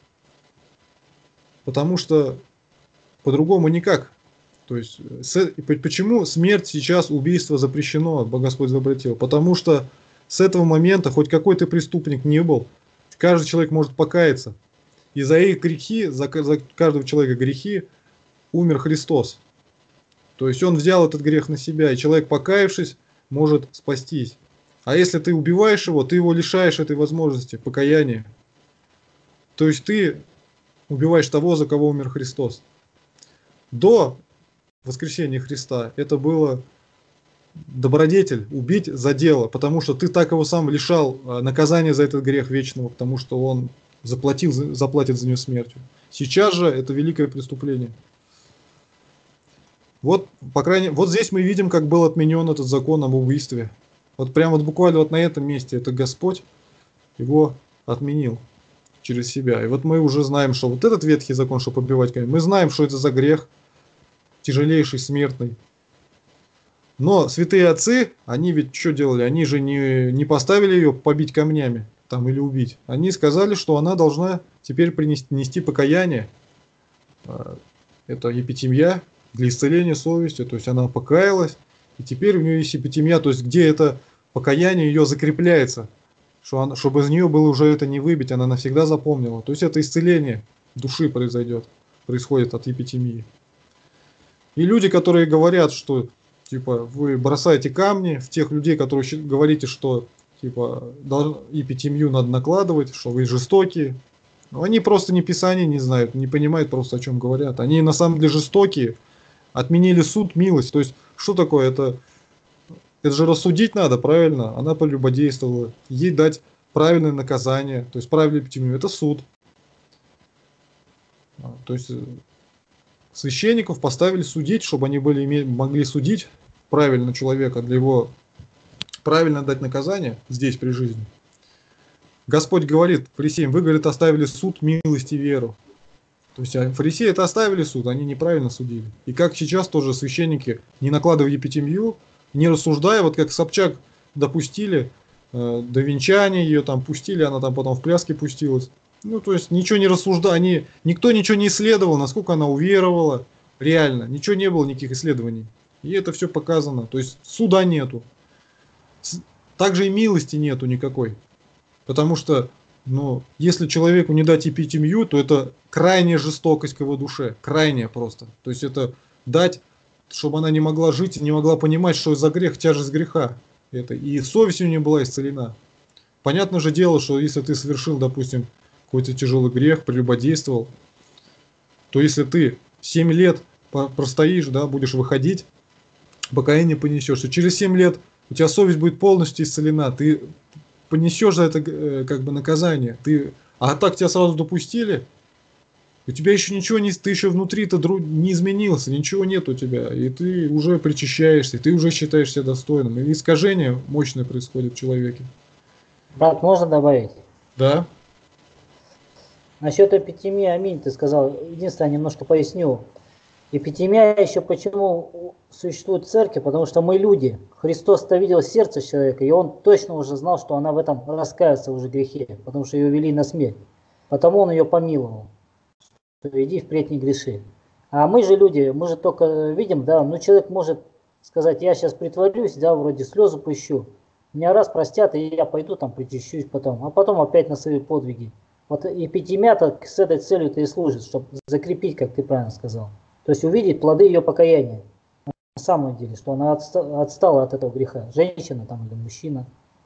S1: Потому что по-другому никак. То есть, почему смерть сейчас, убийство запрещено, Господь запретил? Потому что с этого момента, хоть какой ты преступник не был, каждый человек может покаяться. И за их грехи, за каждого человека грехи, умер Христос. То есть он взял этот грех на себя, и человек, покаявшись, может спастись. А если ты убиваешь его, ты его лишаешь этой возможности покаяния. То есть ты убиваешь того, за кого умер Христос. До воскресения Христа это было добродетель, убить за дело, потому что ты так его сам лишал наказания за этот грех вечного, потому что он заплатил, заплатит за него смертью. Сейчас же это великое преступление. Вот, по крайней, вот здесь мы видим, как был отменен этот закон об убийстве. Вот прямо вот буквально вот на этом месте это Господь его отменил через себя. И вот мы уже знаем, что вот этот ветхий закон, что побивать камень, мы знаем, что это за грех, тяжелейший, смертный. Но святые отцы, они ведь что делали? Они же не, не поставили ее побить камнями там, или убить. Они сказали, что она должна теперь принести, нести покаяние. Это епитимья для исцеления совести. То есть она покаялась, и теперь у нее есть епитимья, то есть где это покаяние ее закрепляется. Что она, чтобы из нее было уже это не выбить, она навсегда запомнила. То есть это исцеление души произойдет, происходит от епитимии. И люди, которые говорят, что типа вы бросаете камни в тех людей, которые говорите, что типа епитимию надо накладывать, что вы жестокие. Но они просто ни Писания не знают, не понимают просто, о чем говорят. Они на самом деле жестокие, отменили суд, милость. То есть что такое это? Это же рассудить надо, правильно? Она прелюбодействовала. Ей дать правильное наказание, то есть правильную епитимию. Это суд. То есть священников поставили судить, чтобы они были, могли судить правильно человека, для его правильно дать наказание здесь при жизни. Господь говорит фарисеям, вы, говорит, оставили суд, милость и веру. То есть фарисеи это оставили суд, они неправильно судили. И как сейчас тоже священники, не накладывая епитимию, не рассуждая, вот как Собчак допустили э, до венчания, ее там пустили, она там потом в пляске пустилась. Ну, то есть ничего не рассуждая, они, никто ничего не исследовал, насколько она уверовала, реально, ничего не было, никаких исследований. И это все показано, то есть суда нету. Также и милости нету никакой. Потому что, ну, если человеку не дать епитимию, то это крайняя жестокость к его душе, крайняя просто. То есть это дать, чтобы она не могла жить, не могла понимать, что за грех, тяжесть греха. Это, и совесть у нее была исцелена. Понятно же дело, что если ты совершил, допустим, какой-то тяжелый грех, прелюбодействовал, то если ты семь лет простоишь, да, будешь выходить, покаяние понесешь, то через семь лет у тебя совесть будет полностью исцелена, ты понесешь за это как бы наказание, ты, а так тебя сразу допустили, у тебя еще ничего не, ты еще внутри-то не изменился, ничего нет у тебя, и ты уже причащаешься, ты уже считаешь себя достойным, и искажение мощное происходит в человеке.
S6: Брат, можно добавить?
S1: Да.
S6: Насчет эпитемии, аминь, ты сказал. Единственное, немножко поясню. Эпитемия еще почему существует в церкви, потому что мы люди. Христос-то видел сердце человека, и он точно уже знал, что она в этом раскается уже в грехе, потому что ее вели на смерть. Потому он ее помиловал. Что иди впредь не греши. А мы же люди, мы же только видим, да, ну человек может сказать, я сейчас притворюсь, да, вроде слезы пущу. Меня раз простят, и я пойду там причащусь потом, а потом опять на свои подвиги. Вот эпитемия-то с этой целью-то и служит, чтобы закрепить, как ты правильно сказал. То есть увидеть плоды ее покаяния. На самом деле, что она отста- отстала от этого греха. Женщина там или мужчина.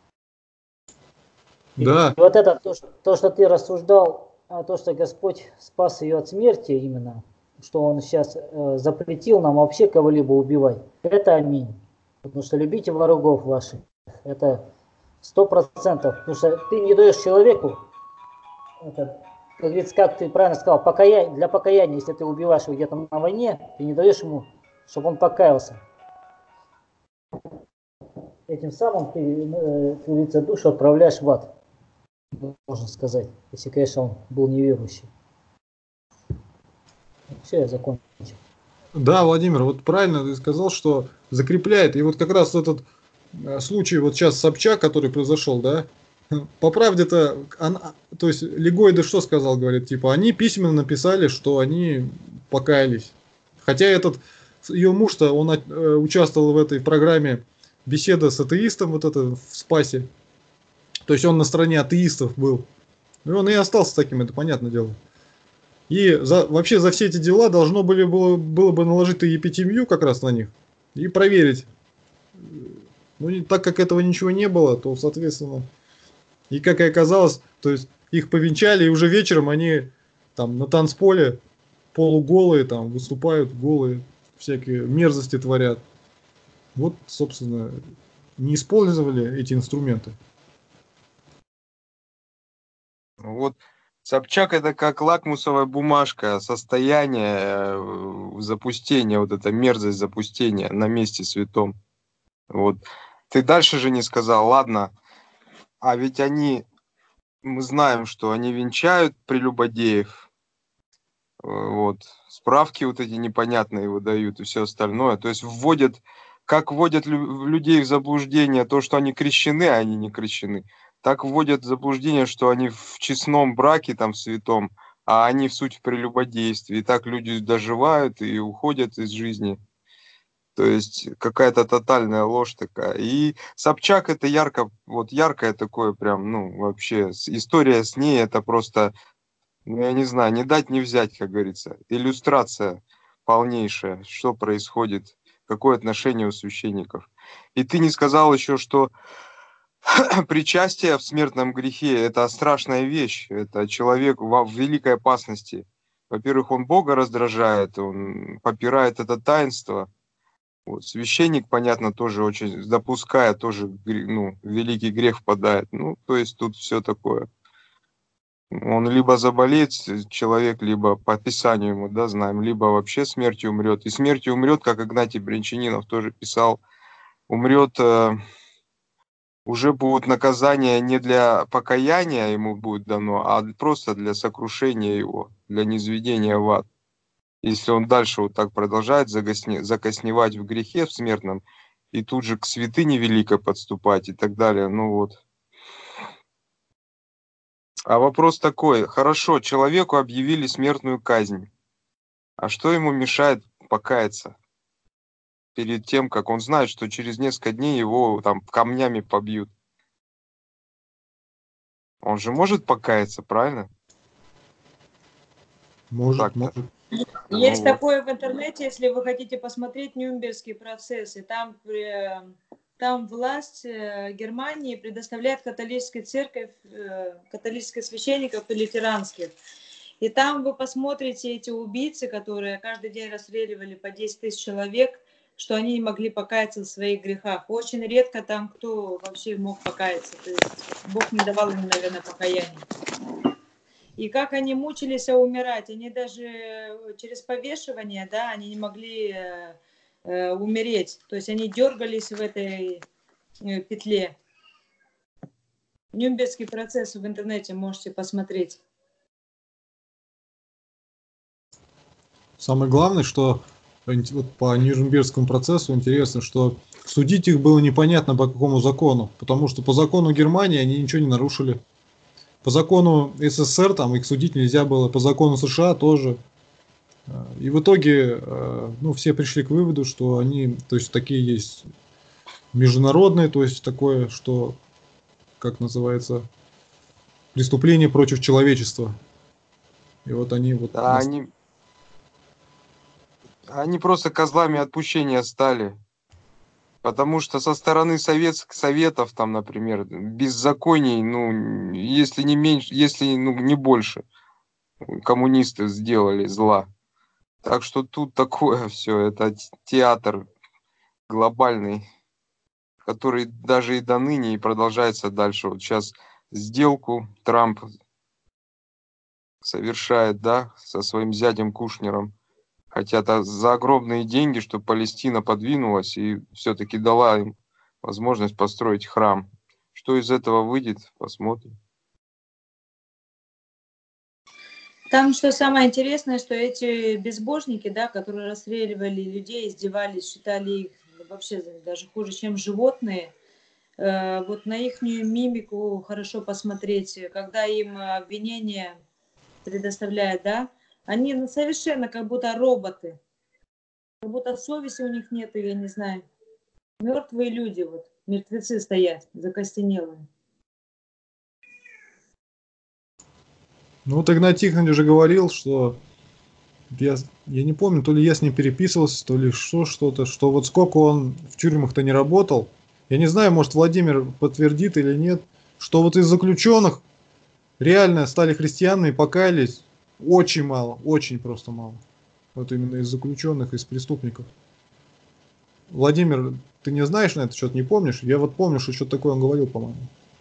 S1: Да,
S6: И вот это, то, что, то, что ты рассуждал, а то, что Господь спас ее от смерти именно, что Он сейчас э, запретил нам вообще кого-либо убивать, это аминь. Потому что любите врагов ваших. Это сто процентов. Потому что ты не даешь человеку, это, как говорится, как ты правильно сказал, покаяние, для покаяния, если ты убиваешь его где-то на войне, ты не даешь ему, чтобы он покаялся. Этим самым ты, э, как говорится, душу отправляешь в ад, можно сказать, если, конечно, он был неверующий. Все, я закончил.
S1: да, Владимир, вот правильно ты сказал, что закрепляет. И вот как раз этот э, случай вот сейчас Собчак, который произошел, да, по правде-то, она- то есть Легойда что сказал, говорит, типа, они письменно написали, что они покаялись. Хотя этот, ее муж-то, он от- э, участвовал в этой программе беседа с атеистом, вот это в Спасе. То есть он на стороне атеистов был. И он и остался таким, это понятное дело. И за, вообще за все эти дела должно были, было, было бы наложить и эпитемию как раз на них и проверить. Ну, и так как этого ничего не было, то, соответственно, и как и оказалось, то есть их повенчали, и уже вечером они там на танцполе полуголые там выступают, голые, всякие мерзости творят. Вот, собственно, не использовали эти инструменты.
S2: Вот Собчак это как лакмусовая бумажка, состояние э, запустения, вот эта мерзость запустения на месте святом. Вот. Ты дальше же не сказал, ладно, а ведь они, мы знаем, что они венчают прелюбодеев, э, вот, справки вот эти непонятные выдают и все остальное, то есть вводят, как вводят лю- людей в заблуждение то, что они крещены, а они не крещены, так вводят в заблуждение, что они в честном браке, там, в святом, а они в суть в прелюбодействе, и так люди доживают и уходят из жизни. То есть какая-то тотальная ложь такая. И Собчак это ярко, вот яркое такое прям, ну, вообще, с- история с ней это просто, ну, я не знаю, не дать не взять, как говорится. Иллюстрация полнейшая, что происходит, какое отношение у священников. И ты не сказал еще, что причастие в смертном грехе – это страшная вещь, это человек в в великой опасности. Во-первых, он Бога раздражает, он попирает это таинство. Вот. Священник, понятно, тоже очень, допуская, тоже гре- ну, в великий грех впадает. Ну, то есть тут все такое. Он либо заболеет с- человек, либо по Писанию ему, да, знаем, либо вообще смертью умрет. И смертью умрет, как Игнатий Брянчанинов тоже писал, умрет, э, уже будет наказание не для покаяния ему будет дано, а просто для сокрушения его, для низведения в ад. Если он дальше вот так продолжает загосне- закосневать в грехе в смертном, и тут же к святыне великой подступать и так далее, ну вот. А вопрос такой, хорошо, человеку объявили смертную казнь, а что ему мешает покаяться перед тем, как он знает, что через несколько дней его там камнями побьют? Он же может покаяться, правильно?
S1: Может,
S2: Так-то.
S1: может.
S2: Ну
S5: Есть
S2: вот.
S5: такое в интернете, если вы хотите посмотреть Нюрнбергский процесс, и там, э, там власть э, Германии предоставляет католической церковь, э, католических священников и лютеранских. И там вы посмотрите эти убийцы, которые каждый день расстреливали по десять тысяч человек, что они не могли покаяться в своих грехах. Очень редко там кто вообще мог покаяться. То есть Бог не давал им, наверное, покаяния. И как они мучились умирать, они даже через повешивание, да, они не могли э, э, умереть. То есть они дергались в этой э, петле. Нюрнбергский процесс в интернете можете посмотреть.
S1: Самое главное, что вот по Нюрнбергскому процессу интересно, что судить их было непонятно по какому закону, потому что по закону Германии они ничего не нарушили. По закону СССР там их судить нельзя было, по закону США тоже. И в итоге, ну, все пришли к выводу, что они, то есть такие есть международные, то есть такое, что, как называется, преступление против человечества. И вот они вот...
S2: Да, они, они просто козлами отпущения стали. Потому что со стороны советских советов, там, например, беззаконий, ну, если не меньше, если ну, не больше, коммунисты сделали зла. Так что тут такое все, это театр глобальный, который даже и до ныне и продолжается дальше. Вот сейчас сделку Трамп совершает, да, со своим зятем Кушнером. Хотят за огромные деньги, чтобы Палестина подвинулась и все-таки дала им возможность построить храм. Что из этого выйдет, посмотрим.
S5: Там что самое интересное, что эти безбожники, да, которые расстреливали людей, издевались, считали их вообще даже хуже, чем животные, э, вот на их мимику хорошо посмотреть, когда им обвинения предоставляют, да, они ну, совершенно как будто роботы, как будто совести у них нету, я не знаю. Мертвые люди, вот, мертвецы стоят, закостенелые.
S1: Ну вот Игнатий Тихонович уже говорил, что я, я не помню, то ли я с ним переписывался, то ли что, что-то, что вот сколько он в тюрьмах-то не работал. Я не знаю, может Владимир подтвердит или нет, что вот из заключенных реально стали христианами и покаялись очень мало, очень просто мало. Вот именно из заключенных, из преступников. Владимир, ты не знаешь на это, что-то не помнишь? Я вот помню, что что-то такое он говорил, по-моему.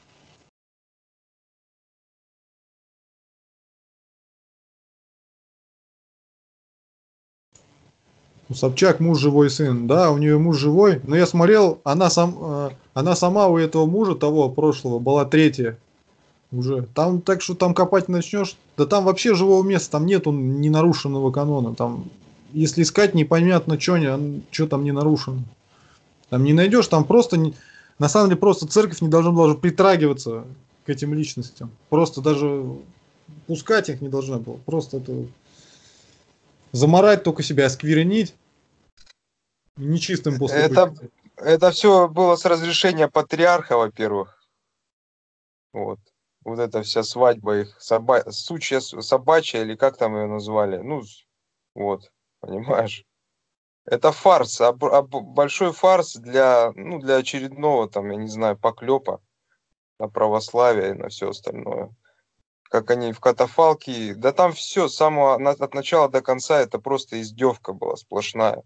S1: У Собчак муж живой сын, да, у нее муж живой, но я смотрел, она, сам, э, она сама у этого мужа, того прошлого, была третья уже. Там так что там копать начнешь, да там вообще живого места, там нету ненарушенного канона, там если искать непонятно, что что там не нарушено. Там не найдешь, там просто, не, на самом деле просто церковь не должна была притрагиваться к этим личностям, просто даже пускать их не должна была, просто это заморать только себя, осквернить. Нечистым после
S2: Это, это все было с разрешения патриарха, во-первых. Вот. Вот эта вся свадьба их, соба... сучья собачья, или как там ее назвали. Ну, вот, понимаешь. Это фарс, об, об, большой фарс для, ну, для очередного, там, я не знаю, поклепа на православие и на все остальное. Как они в катафалке, да там все, с самого, от начала до конца, это просто издевка была сплошная.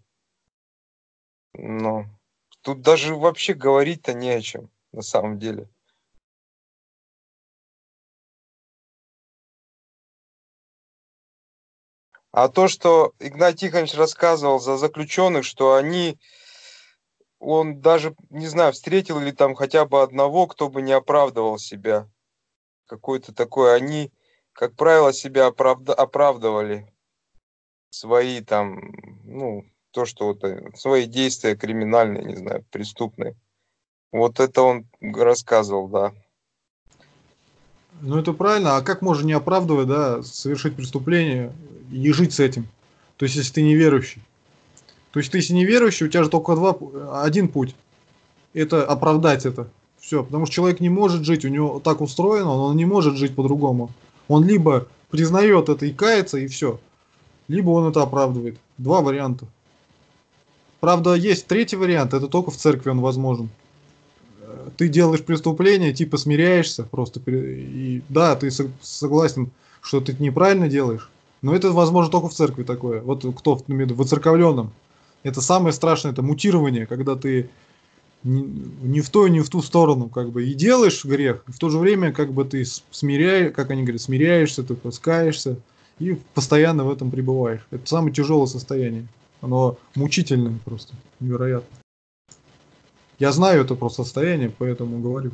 S2: Но тут даже вообще говорить-то не о чем, на самом деле. А то, что Игнатий Тихонович рассказывал за заключенных, что они, он даже, не знаю, встретил ли там хотя бы одного, кто бы не оправдывал себя. Какой-то такой, они, как правило, себя оправда- оправдывали. Свои там, ну, то, что вот, свои действия криминальные, не знаю, преступные. Вот это он рассказывал, да.
S1: Ну это правильно, а как можно не оправдывать, да, совершить преступление и жить с этим? То есть если ты неверующий. То есть ты если неверующий, у тебя же только два, один путь. Это оправдать это. Все, потому что человек не может жить, у него так устроено, он не может жить по-другому. Он либо признает это и кается, и все. Либо он это оправдывает. Два варианта. Правда, есть третий вариант, это только в церкви он возможен. Ты делаешь преступление, типа смиряешься просто. И да, ты согласен, что ты неправильно делаешь. Но это возможно только в церкви такое. Вот кто в воцерковленном. Это самое страшное, это мутирование, когда ты ни, ни в ту, ни в ту сторону как бы и делаешь грех, и в то же время как бы ты смиряешь, как они говорят, смиряешься, ты раскаешься и постоянно в этом пребываешь. Это самое тяжелое состояние. Оно мучительное просто, невероятно. Я знаю это просто состояние, поэтому говорю.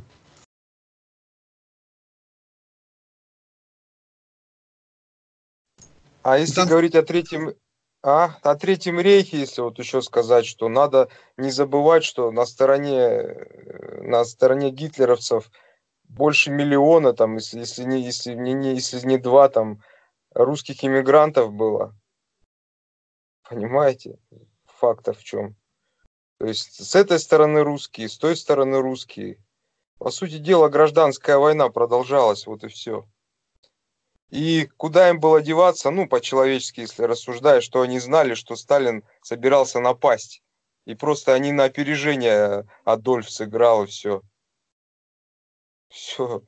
S2: А если
S1: там...
S2: говорить о третьем, А о Третьем рейхе, если вот еще сказать, что надо не забывать, что на стороне, на стороне гитлеровцев больше миллиона, там, если, если, не, если, не, не, если не два, там, русских иммигрантов было. Понимаете? Факт в чем? То есть с этой стороны русские, с той стороны русские. По сути дела, гражданская война продолжалась, вот и все. И куда им было деваться, ну, по-человечески, если рассуждать, что они знали, что Сталин собирался напасть. И просто они на опережение Адольф сыграл, и все. Все.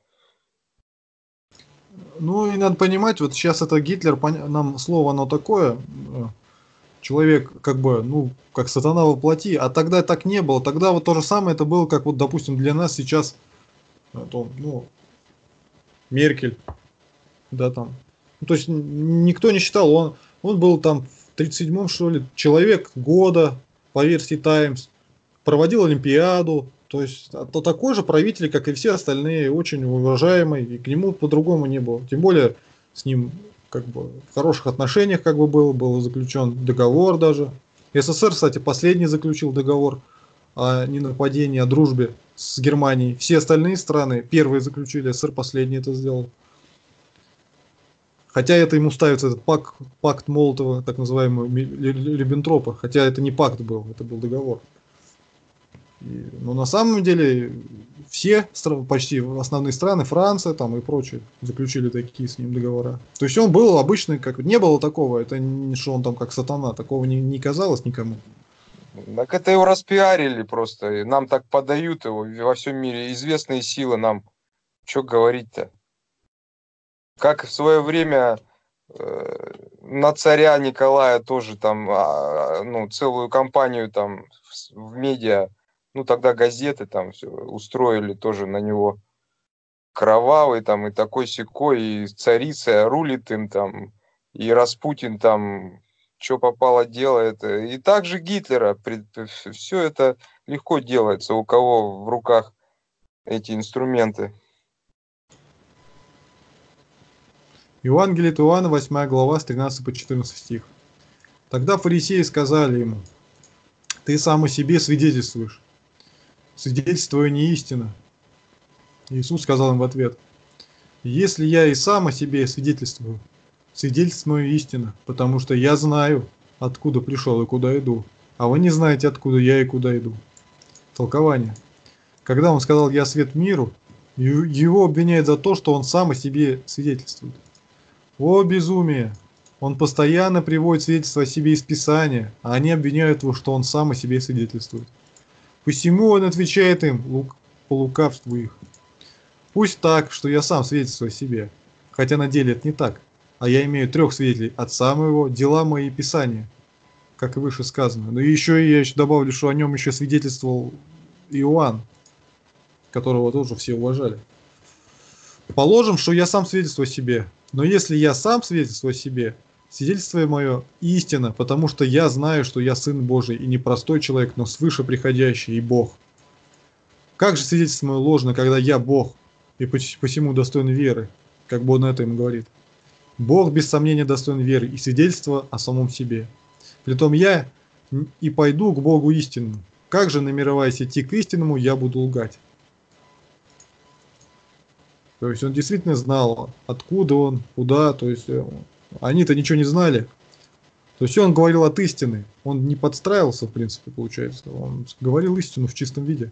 S1: Ну и надо понимать, вот сейчас это Гитлер, нам слово оно такое, человек как бы, ну, как сатана во плоти, а тогда так не было. Тогда вот то же самое это было, как вот, допустим, для нас сейчас, это, ну, Меркель. Да, там. Ну, то есть никто не считал, он, он был там в тридцать седьмом, что ли, человек года, по версии Times, проводил Олимпиаду, то есть то такой же правитель, как и все остальные, очень уважаемый, и к нему по-другому не было. Тем более с ним как бы в хороших отношениях как бы был, был заключен договор даже. СССР, кстати, последний заключил договор о ненападении, о дружбе с Германией. Все остальные страны первые заключили, СССР последний это сделал. Хотя это ему ставится этот пакт, пакт Молотова, так называемый Риббентропа, хотя это не пакт был, это был договор. И, но на самом деле все почти основные страны, Франция там и прочие, заключили такие с ним договора. То есть он был обычный, как не было такого, это не что он там как сатана, такого не, не казалось никому.
S2: Так это его распиарили просто, и нам так подают его во всем мире, известные силы нам, что говорить-то. Как в свое время э, на царя Николая тоже там, а, ну, целую кампанию там в, в медиа, ну, тогда газеты там все устроили тоже на него кровавый там и такой-сякой, и царица рулит им там, и Распутин там, что попало делает. И также Гитлера, все это легко делается, у кого в руках эти инструменты.
S1: Евангелие от Иоанна, восьмая глава, с тринадцатого по четырнадцатый стих. Тогда фарисеи сказали ему: «Ты сам о себе свидетельствуешь. Свидетельство твое не истина». Иисус сказал им в ответ: «Если я и сам о себе свидетельствую, свидетельство мое истина, потому что я знаю, откуда пришел и куда иду, а вы не знаете, откуда я и куда иду». Толкование. Когда он сказал «я свет миру», его обвиняют за то, что он сам о себе свидетельствует. О, безумие! Он постоянно приводит свидетельство о себе из Писания, а они обвиняют его, что он сам о себе свидетельствует. Посему он отвечает им лук, по лукавству их. Пусть так, что я сам свидетельствую о себе, хотя на деле это не так, а я имею трех свидетелей: отца моего, дела мои и Писания, как и выше сказано. Но еще я еще добавлю, что о нем еще свидетельствовал Иоанн, которого тоже все уважали. Положим, что я сам свидетельствую о себе. Но если я сам свидетельствую о себе, свидетельство мое истина, потому что я знаю, что я Сын Божий и не простой человек, но свыше приходящий и Бог. Как же свидетельство мое ложно, когда я Бог и посему достоин веры, как бы он это им говорит. Бог без сомнения достоин веры и свидетельства о самом себе. Притом я и пойду к Богу истинному. Как же, намереваясь идти к истинному, я буду лгать? То есть он действительно знал, откуда он, куда, то есть они-то ничего не знали. То есть он говорил от истины, он не подстраивался, в принципе, получается, он говорил истину в чистом виде.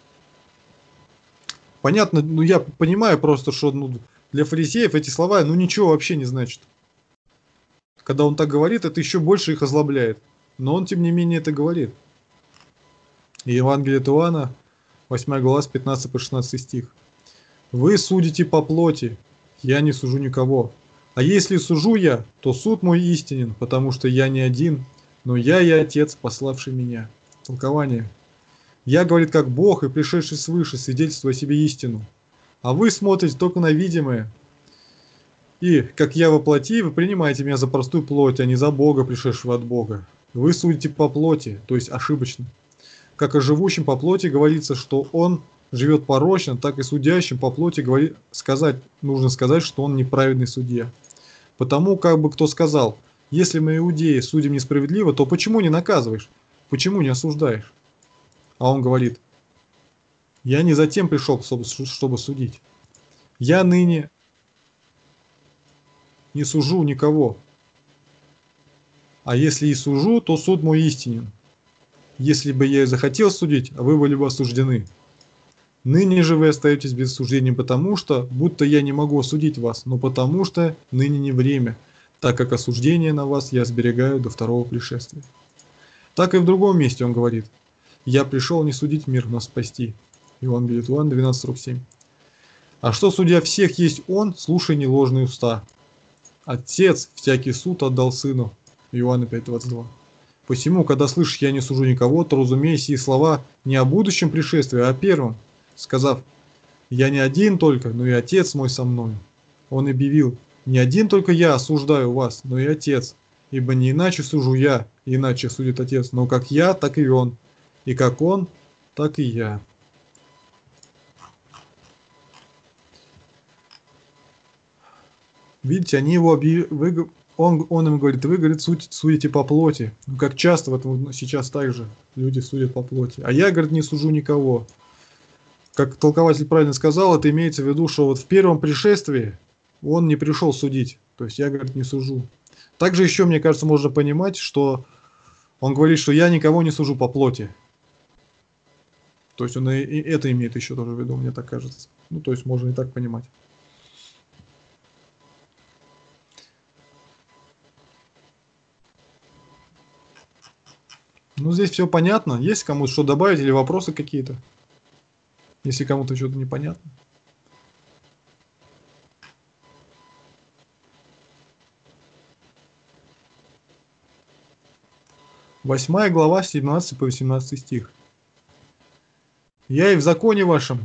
S1: Понятно, ну я понимаю просто, что ну, для фарисеев эти слова, ну ничего вообще не значат. Когда он так говорит, это еще больше их озлобляет. Но он, тем не менее, это говорит. И Евангелие от Иоанна, восьмая глава, с пятнадцатого по шестнадцатый стих. «Вы судите по плоти, я не сужу никого. А если сужу я, то суд мой истинен, потому что я не один, но я и Отец, пославший меня». Толкование. «Я, говорит, как Бог и пришедший свыше, свидетельствую о себе истину. А вы смотрите только на видимое. И, как я во плоти, вы принимаете меня за простую плоть, а не за Бога, пришедшего от Бога. Вы судите по плоти, то есть ошибочно. Как о живущем по плоти говорится, что он живет порочно, так и судящим по плоти говорит, сказать, нужно сказать, что он неправедный судья. Потому как бы кто сказал: Если мы, иудеи, судим несправедливо, то почему не наказываешь? Почему не осуждаешь? А он говорит: я не затем пришел, чтобы, чтобы судить. Я ныне не сужу никого. А если и сужу, то суд мой истинен. Если бы я и захотел судить, вы были бы осуждены. Ныне же вы остаетесь без суждения потому, что, будто я не могу осудить вас, но потому что ныне не время, так как осуждение на вас я сберегаю до второго пришествия. Так и в другом месте он говорит: я пришел не судить мир, но спасти. Евангелие от Иоанна двенадцать сорок семь. А что судья всех есть он, слушай не ложные уста. Отец всякий суд отдал сыну. Иоанна пять двадцать два. Посему, когда слышишь «я не сужу никого», то разумей сии слова не о будущем пришествии, а о первом, сказав: «Я не один только, но и Отец мой со мною». Он объявил: «Не один только я осуждаю вас, но и Отец, ибо не иначе сужу я, иначе судит Отец, но как я, так и Он, и как Он, так и я». Видите, они его объявили. Он, он им говорит: вы, говорит, судите по плоти. Ну, как часто вот сейчас так же люди судят по плоти. А я, говорит, не сужу никого. Как толкователь правильно сказал, это имеется в виду, что вот в первом пришествии он не пришел судить. То есть я, говорит, не сужу. Также еще, мне кажется, можно понимать, что он говорит, что я никого не сужу по плоти. То есть он и это имеет еще тоже в виду, мне так кажется. Ну, то есть можно и так понимать. Ну, здесь все понятно. Есть кому-то что добавить или вопросы какие-то? Если кому-то что-то непонятно. Восьмая глава, семнадцатый по восемнадцатый стих. Я и в законе вашем,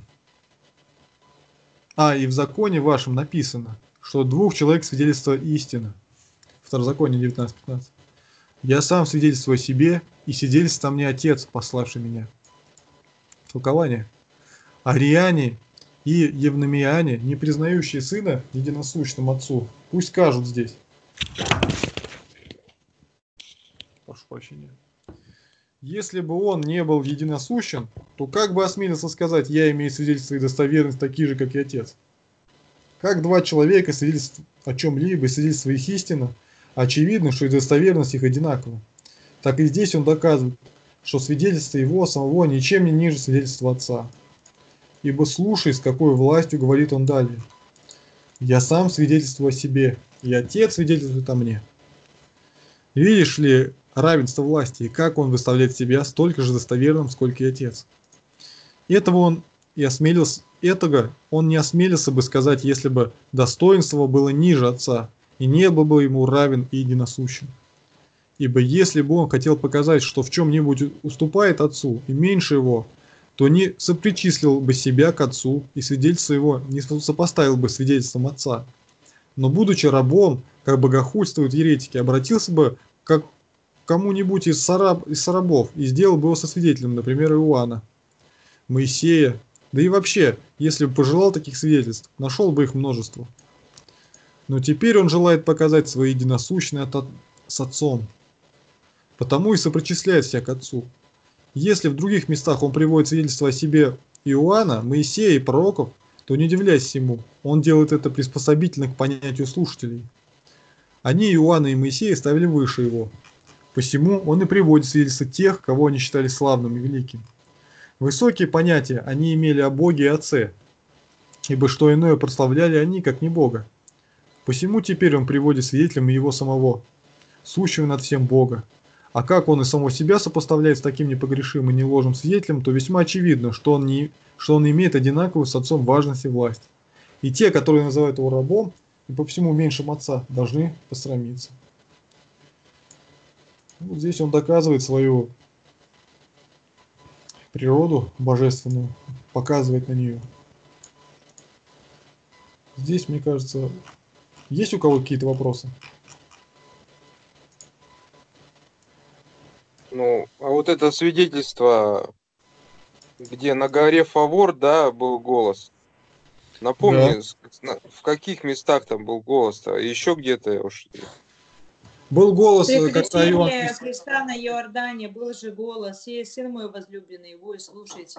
S1: а, и в законе вашем написано, что двух человек свидетельство истина. Второзаконие девятнадцать пятнадцать. Я сам свидетельствую о себе, и свидетельство мне Отец, пославший меня. Толкование. Ариане и евномиане, не признающие Сына единосущным Отцу, пусть скажут здесь. Прошу прощения. Если бы он не был единосущен, то как бы осмелился сказать: я имею свидетельство и достоверность такие же, как и Отец? Как два человека свидетельствуют о чем-либо, и свидетельство их истина, очевидно, что и достоверность их одинакова. Так и здесь он доказывает, что свидетельство его самого ничем не ниже свидетельства Отца. Ибо слушай, с какой властью говорит он далее. Я сам свидетельствую о себе, и Отец свидетельствует о мне. Видишь ли равенство власти, и как он выставляет себя столько же достоверным, сколько и Отец. Этого он и осмелился, этого он не осмелился бы сказать, если бы достоинство было ниже Отца, и не был бы ему равен и единосущен. Ибо если бы он хотел показать, что в чем-нибудь уступает Отцу и меньше его, то не сопричислил бы себя к Отцу, и свидетельство его не сопоставил бы свидетельством Отца. Но, будучи рабом, как богохульствуют еретики, обратился бы к кому-нибудь из, сараб, из рабов и сделал бы его сосвидетелем, например, Иоанна, Моисея, да и вообще, если бы пожелал таких свидетельств, нашел бы их множество. Но теперь он желает показать свое единосущное с Отцом, потому и сопричисляет себя к Отцу. Если в других местах он приводит свидетельство о себе Иоанна, Моисея и пророков, то не удивляйся ему, он делает это приспособительно к понятию слушателей. Они Иоанна и Моисея ставили выше его, посему он и приводит свидетельство тех, кого они считали славным и великим. Высокие понятия они имели о Боге и Отце, ибо что иное прославляли они, как не Бога. Посему теперь он приводит свидетелем его самого, сущего над всем Бога. А как он и самого себя сопоставляет с таким непогрешимым и неложным свидетелем, то весьма очевидно, что он, не, что он имеет одинаковую с Отцом важность и власть. И те, которые называют его рабом и по всему меньшим Отца, должны посрамиться. Вот здесь он доказывает свою природу божественную, показывает на нее. Здесь, мне кажется, есть у кого какие-то вопросы?
S2: Ну, а вот это свидетельство, где на горе Фавор, да, был голос. Напомни,
S1: Да.
S2: с- на- в каких местах там был голос-то? Еще где-то я уж...
S1: Был голос,
S5: При
S1: когда Иоанн
S5: крещении
S1: Креститель...
S5: Христа на Иордане был же голос: «Сей сын мой возлюбленный, его и слушайте».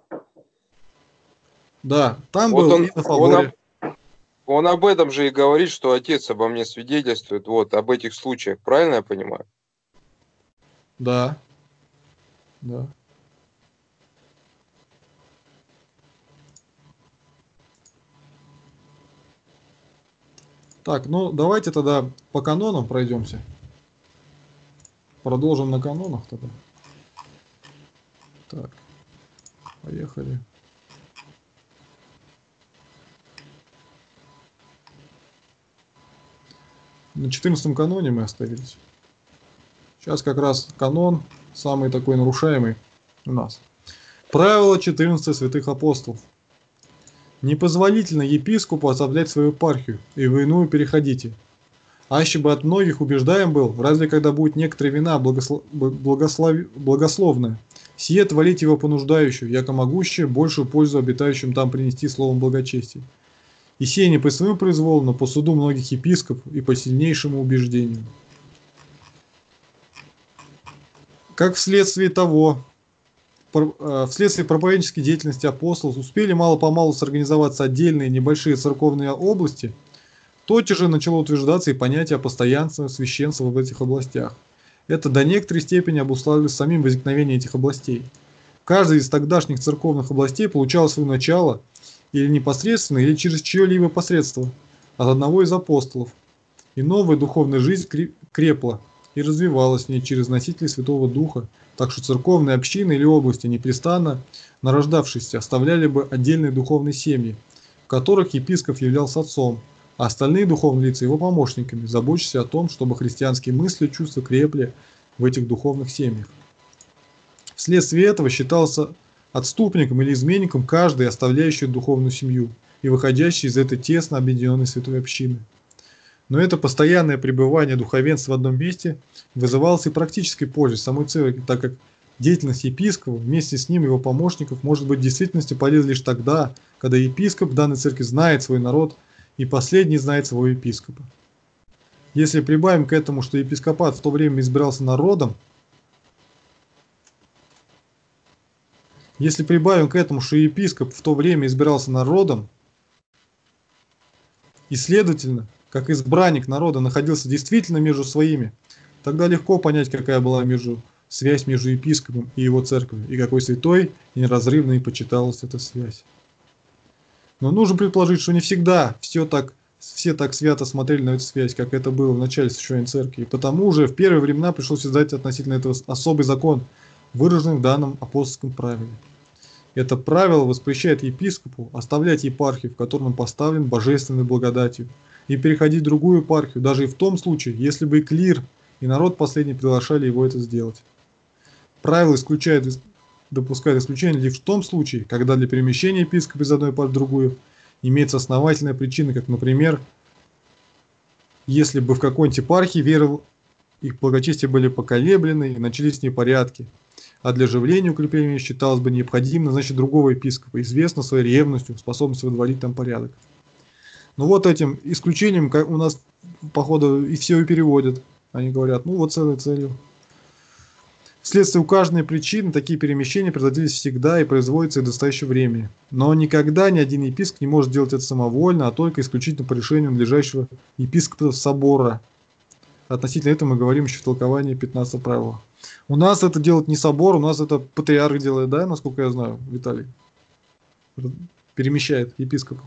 S1: Да, там
S2: Вот
S1: был
S2: он,
S1: и на
S2: он, об,
S1: Фаворе.
S2: он об этом же и говорит, что Отец обо мне свидетельствует, вот, об этих случаях. Правильно я понимаю?
S1: Да, да. Так, ну давайте тогда по канонам пройдемся. Продолжим на канонах тогда. Так, поехали. На четырнадцатом каноне мы остановились. Сейчас как раз канон самый такой нарушаемый у нас. Правило четырнадцать святых апостолов. Непозволительно епископу оставлять свою епархию, и в иную переходите. Аще бы от многих убеждаем был, разве когда будет некоторая вина благослов... благослов... благословная, сие творить его понуждающую, яко могущее большую пользу обитающим там принести словом благочестия. И сие не по своему произволу, но по суду многих епископов и по сильнейшему убеждению. Как вследствие того, вследствие проповеднической деятельности апостолов успели мало-помалу сорганизоваться отдельные небольшие церковные области, тотчас же начало утверждаться и понятие о постоянстве священства в этих областях. Это до некоторой степени обуславливалось самим возникновением этих областей. Каждая из тогдашних церковных областей получала свое начало или непосредственно, или через чье-либо посредство от одного из апостолов, и новая духовная жизнь крепла и развивалась в ней через носителей Святого Духа, так что церковные общины или области, непрестанно нарождавшиеся, оставляли бы отдельные духовные семьи, в которых епископ являлся отцом, а остальные духовные лица его помощниками, заботясь о том, чтобы христианские мысли и чувства крепли в этих духовных семьях. Вследствие этого считался отступником или изменником каждый, оставляющий духовную семью и выходящий из этой тесно объединенной святой общины. Но это постоянное пребывание духовенства в одном месте вызывалось и практической пользой самой церкви, так как деятельность епископа вместе с ним и его помощников может быть в действительности полезна лишь тогда, когда епископ в данной церкви знает свой народ и последний знает своего епископа. Если прибавим к этому, что епископат в то время избирался народом, если прибавим к этому, что епископ в то время избирался народом, и следовательно, как избранник народа находился действительно между своими, тогда легко понять, какая была между, связь между епископом и его церковью, и какой святой и неразрывной почиталась эта связь. Но нужно предположить, что не всегда все так, все так свято смотрели на эту связь, как это было в начале священной церкви, и потому уже в первые времена пришлось издать относительно этого особый закон, выраженный в данном апостольском правиле. Это правило воспрещает епископу оставлять епархию, в которой он поставлен божественной благодатью, и переходить в другую епархию, даже и в том случае, если бы и клир, и народ последний приглашали его это сделать. Правило исключает, допускает исключение лишь в том случае, когда для перемещения епископа из одной епархии в другую имеется основательная причина, как, например, если бы в какой-нибудь епархии вера их благочестия были поколеблены и начались непорядки, а для оживления и укрепления считалось бы необходимо назначить другого епископа, известно своей ревностью, способностью водворить там порядок. Ну вот этим исключением у нас, походу, и все и переводят. Они говорят, ну вот целой целью. Вследствие указанной причины такие перемещения производились всегда и производятся и до настоящего времени. Но никогда ни один епископ не может делать это самовольно, а только исключительно по решению надлежащего епископа собора. Относительно этого мы говорим еще в толковании пятнадцатого правила. У нас это делает не собор, у нас это патриарх делает, да, насколько я знаю, Виталий? Перемещает епископов.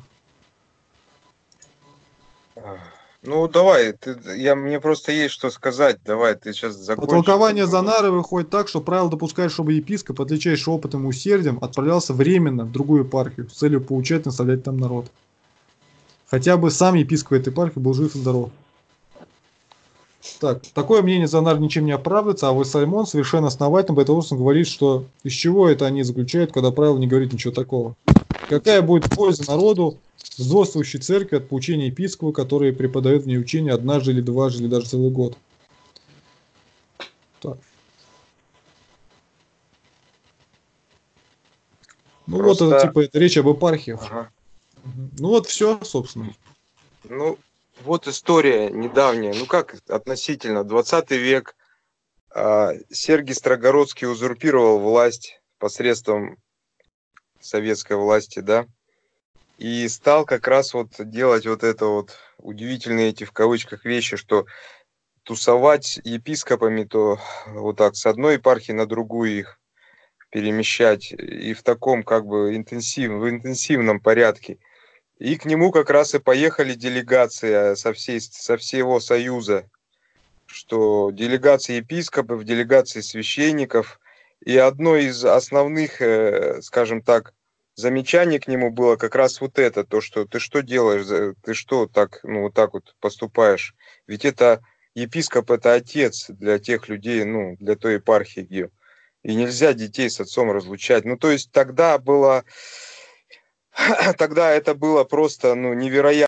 S2: Ну, давай, ты, я, мне просто есть что сказать. Давай, ты сейчас закончишь.
S1: Толкование Занары выходит так, что правило допускает, чтобы епископ, отличающийся опытом и усердием, отправлялся временно в другую епархию с целью поучать и наставлять там народ. Хотя бы сам епископ этой епархии был жив и здоров. Так, такое мнение Занар ничем не оправдывается, а вот Саймон совершенно основательно по этому говорит, что из чего это они заключают, когда правило не говорит ничего такого. Какая будет польза народу вдовствующей церкви от поучения епископа, которые преподают в ней учение однажды или дважды, или даже целый год. Так. Ну Просто... вот это типа это речь об епархиях. Ага. Ну вот все, собственно.
S2: Ну, Вот история недавняя, ну как относительно, двадцатый век, а, Сергий Строгородский узурпировал власть посредством советской власти, да, и стал как раз вот делать вот это вот удивительные эти в кавычках вещи, что тусовать епископами, то вот так с одной епархии на другую их перемещать и в таком как бы интенсив, в интенсивном порядке. И к нему как раз и поехали делегации со, всей, со всего Союза, что делегации епископов, делегации священников. И одно из основных, скажем так, замечаний к нему было как раз вот это, то, что ты что делаешь, ты что так, ну, вот так вот поступаешь. Ведь это епископ, это отец для тех людей, ну, для той епархии, где. И нельзя детей с отцом разлучать. Ну, то есть тогда было, тогда это было просто, ну, невероятно.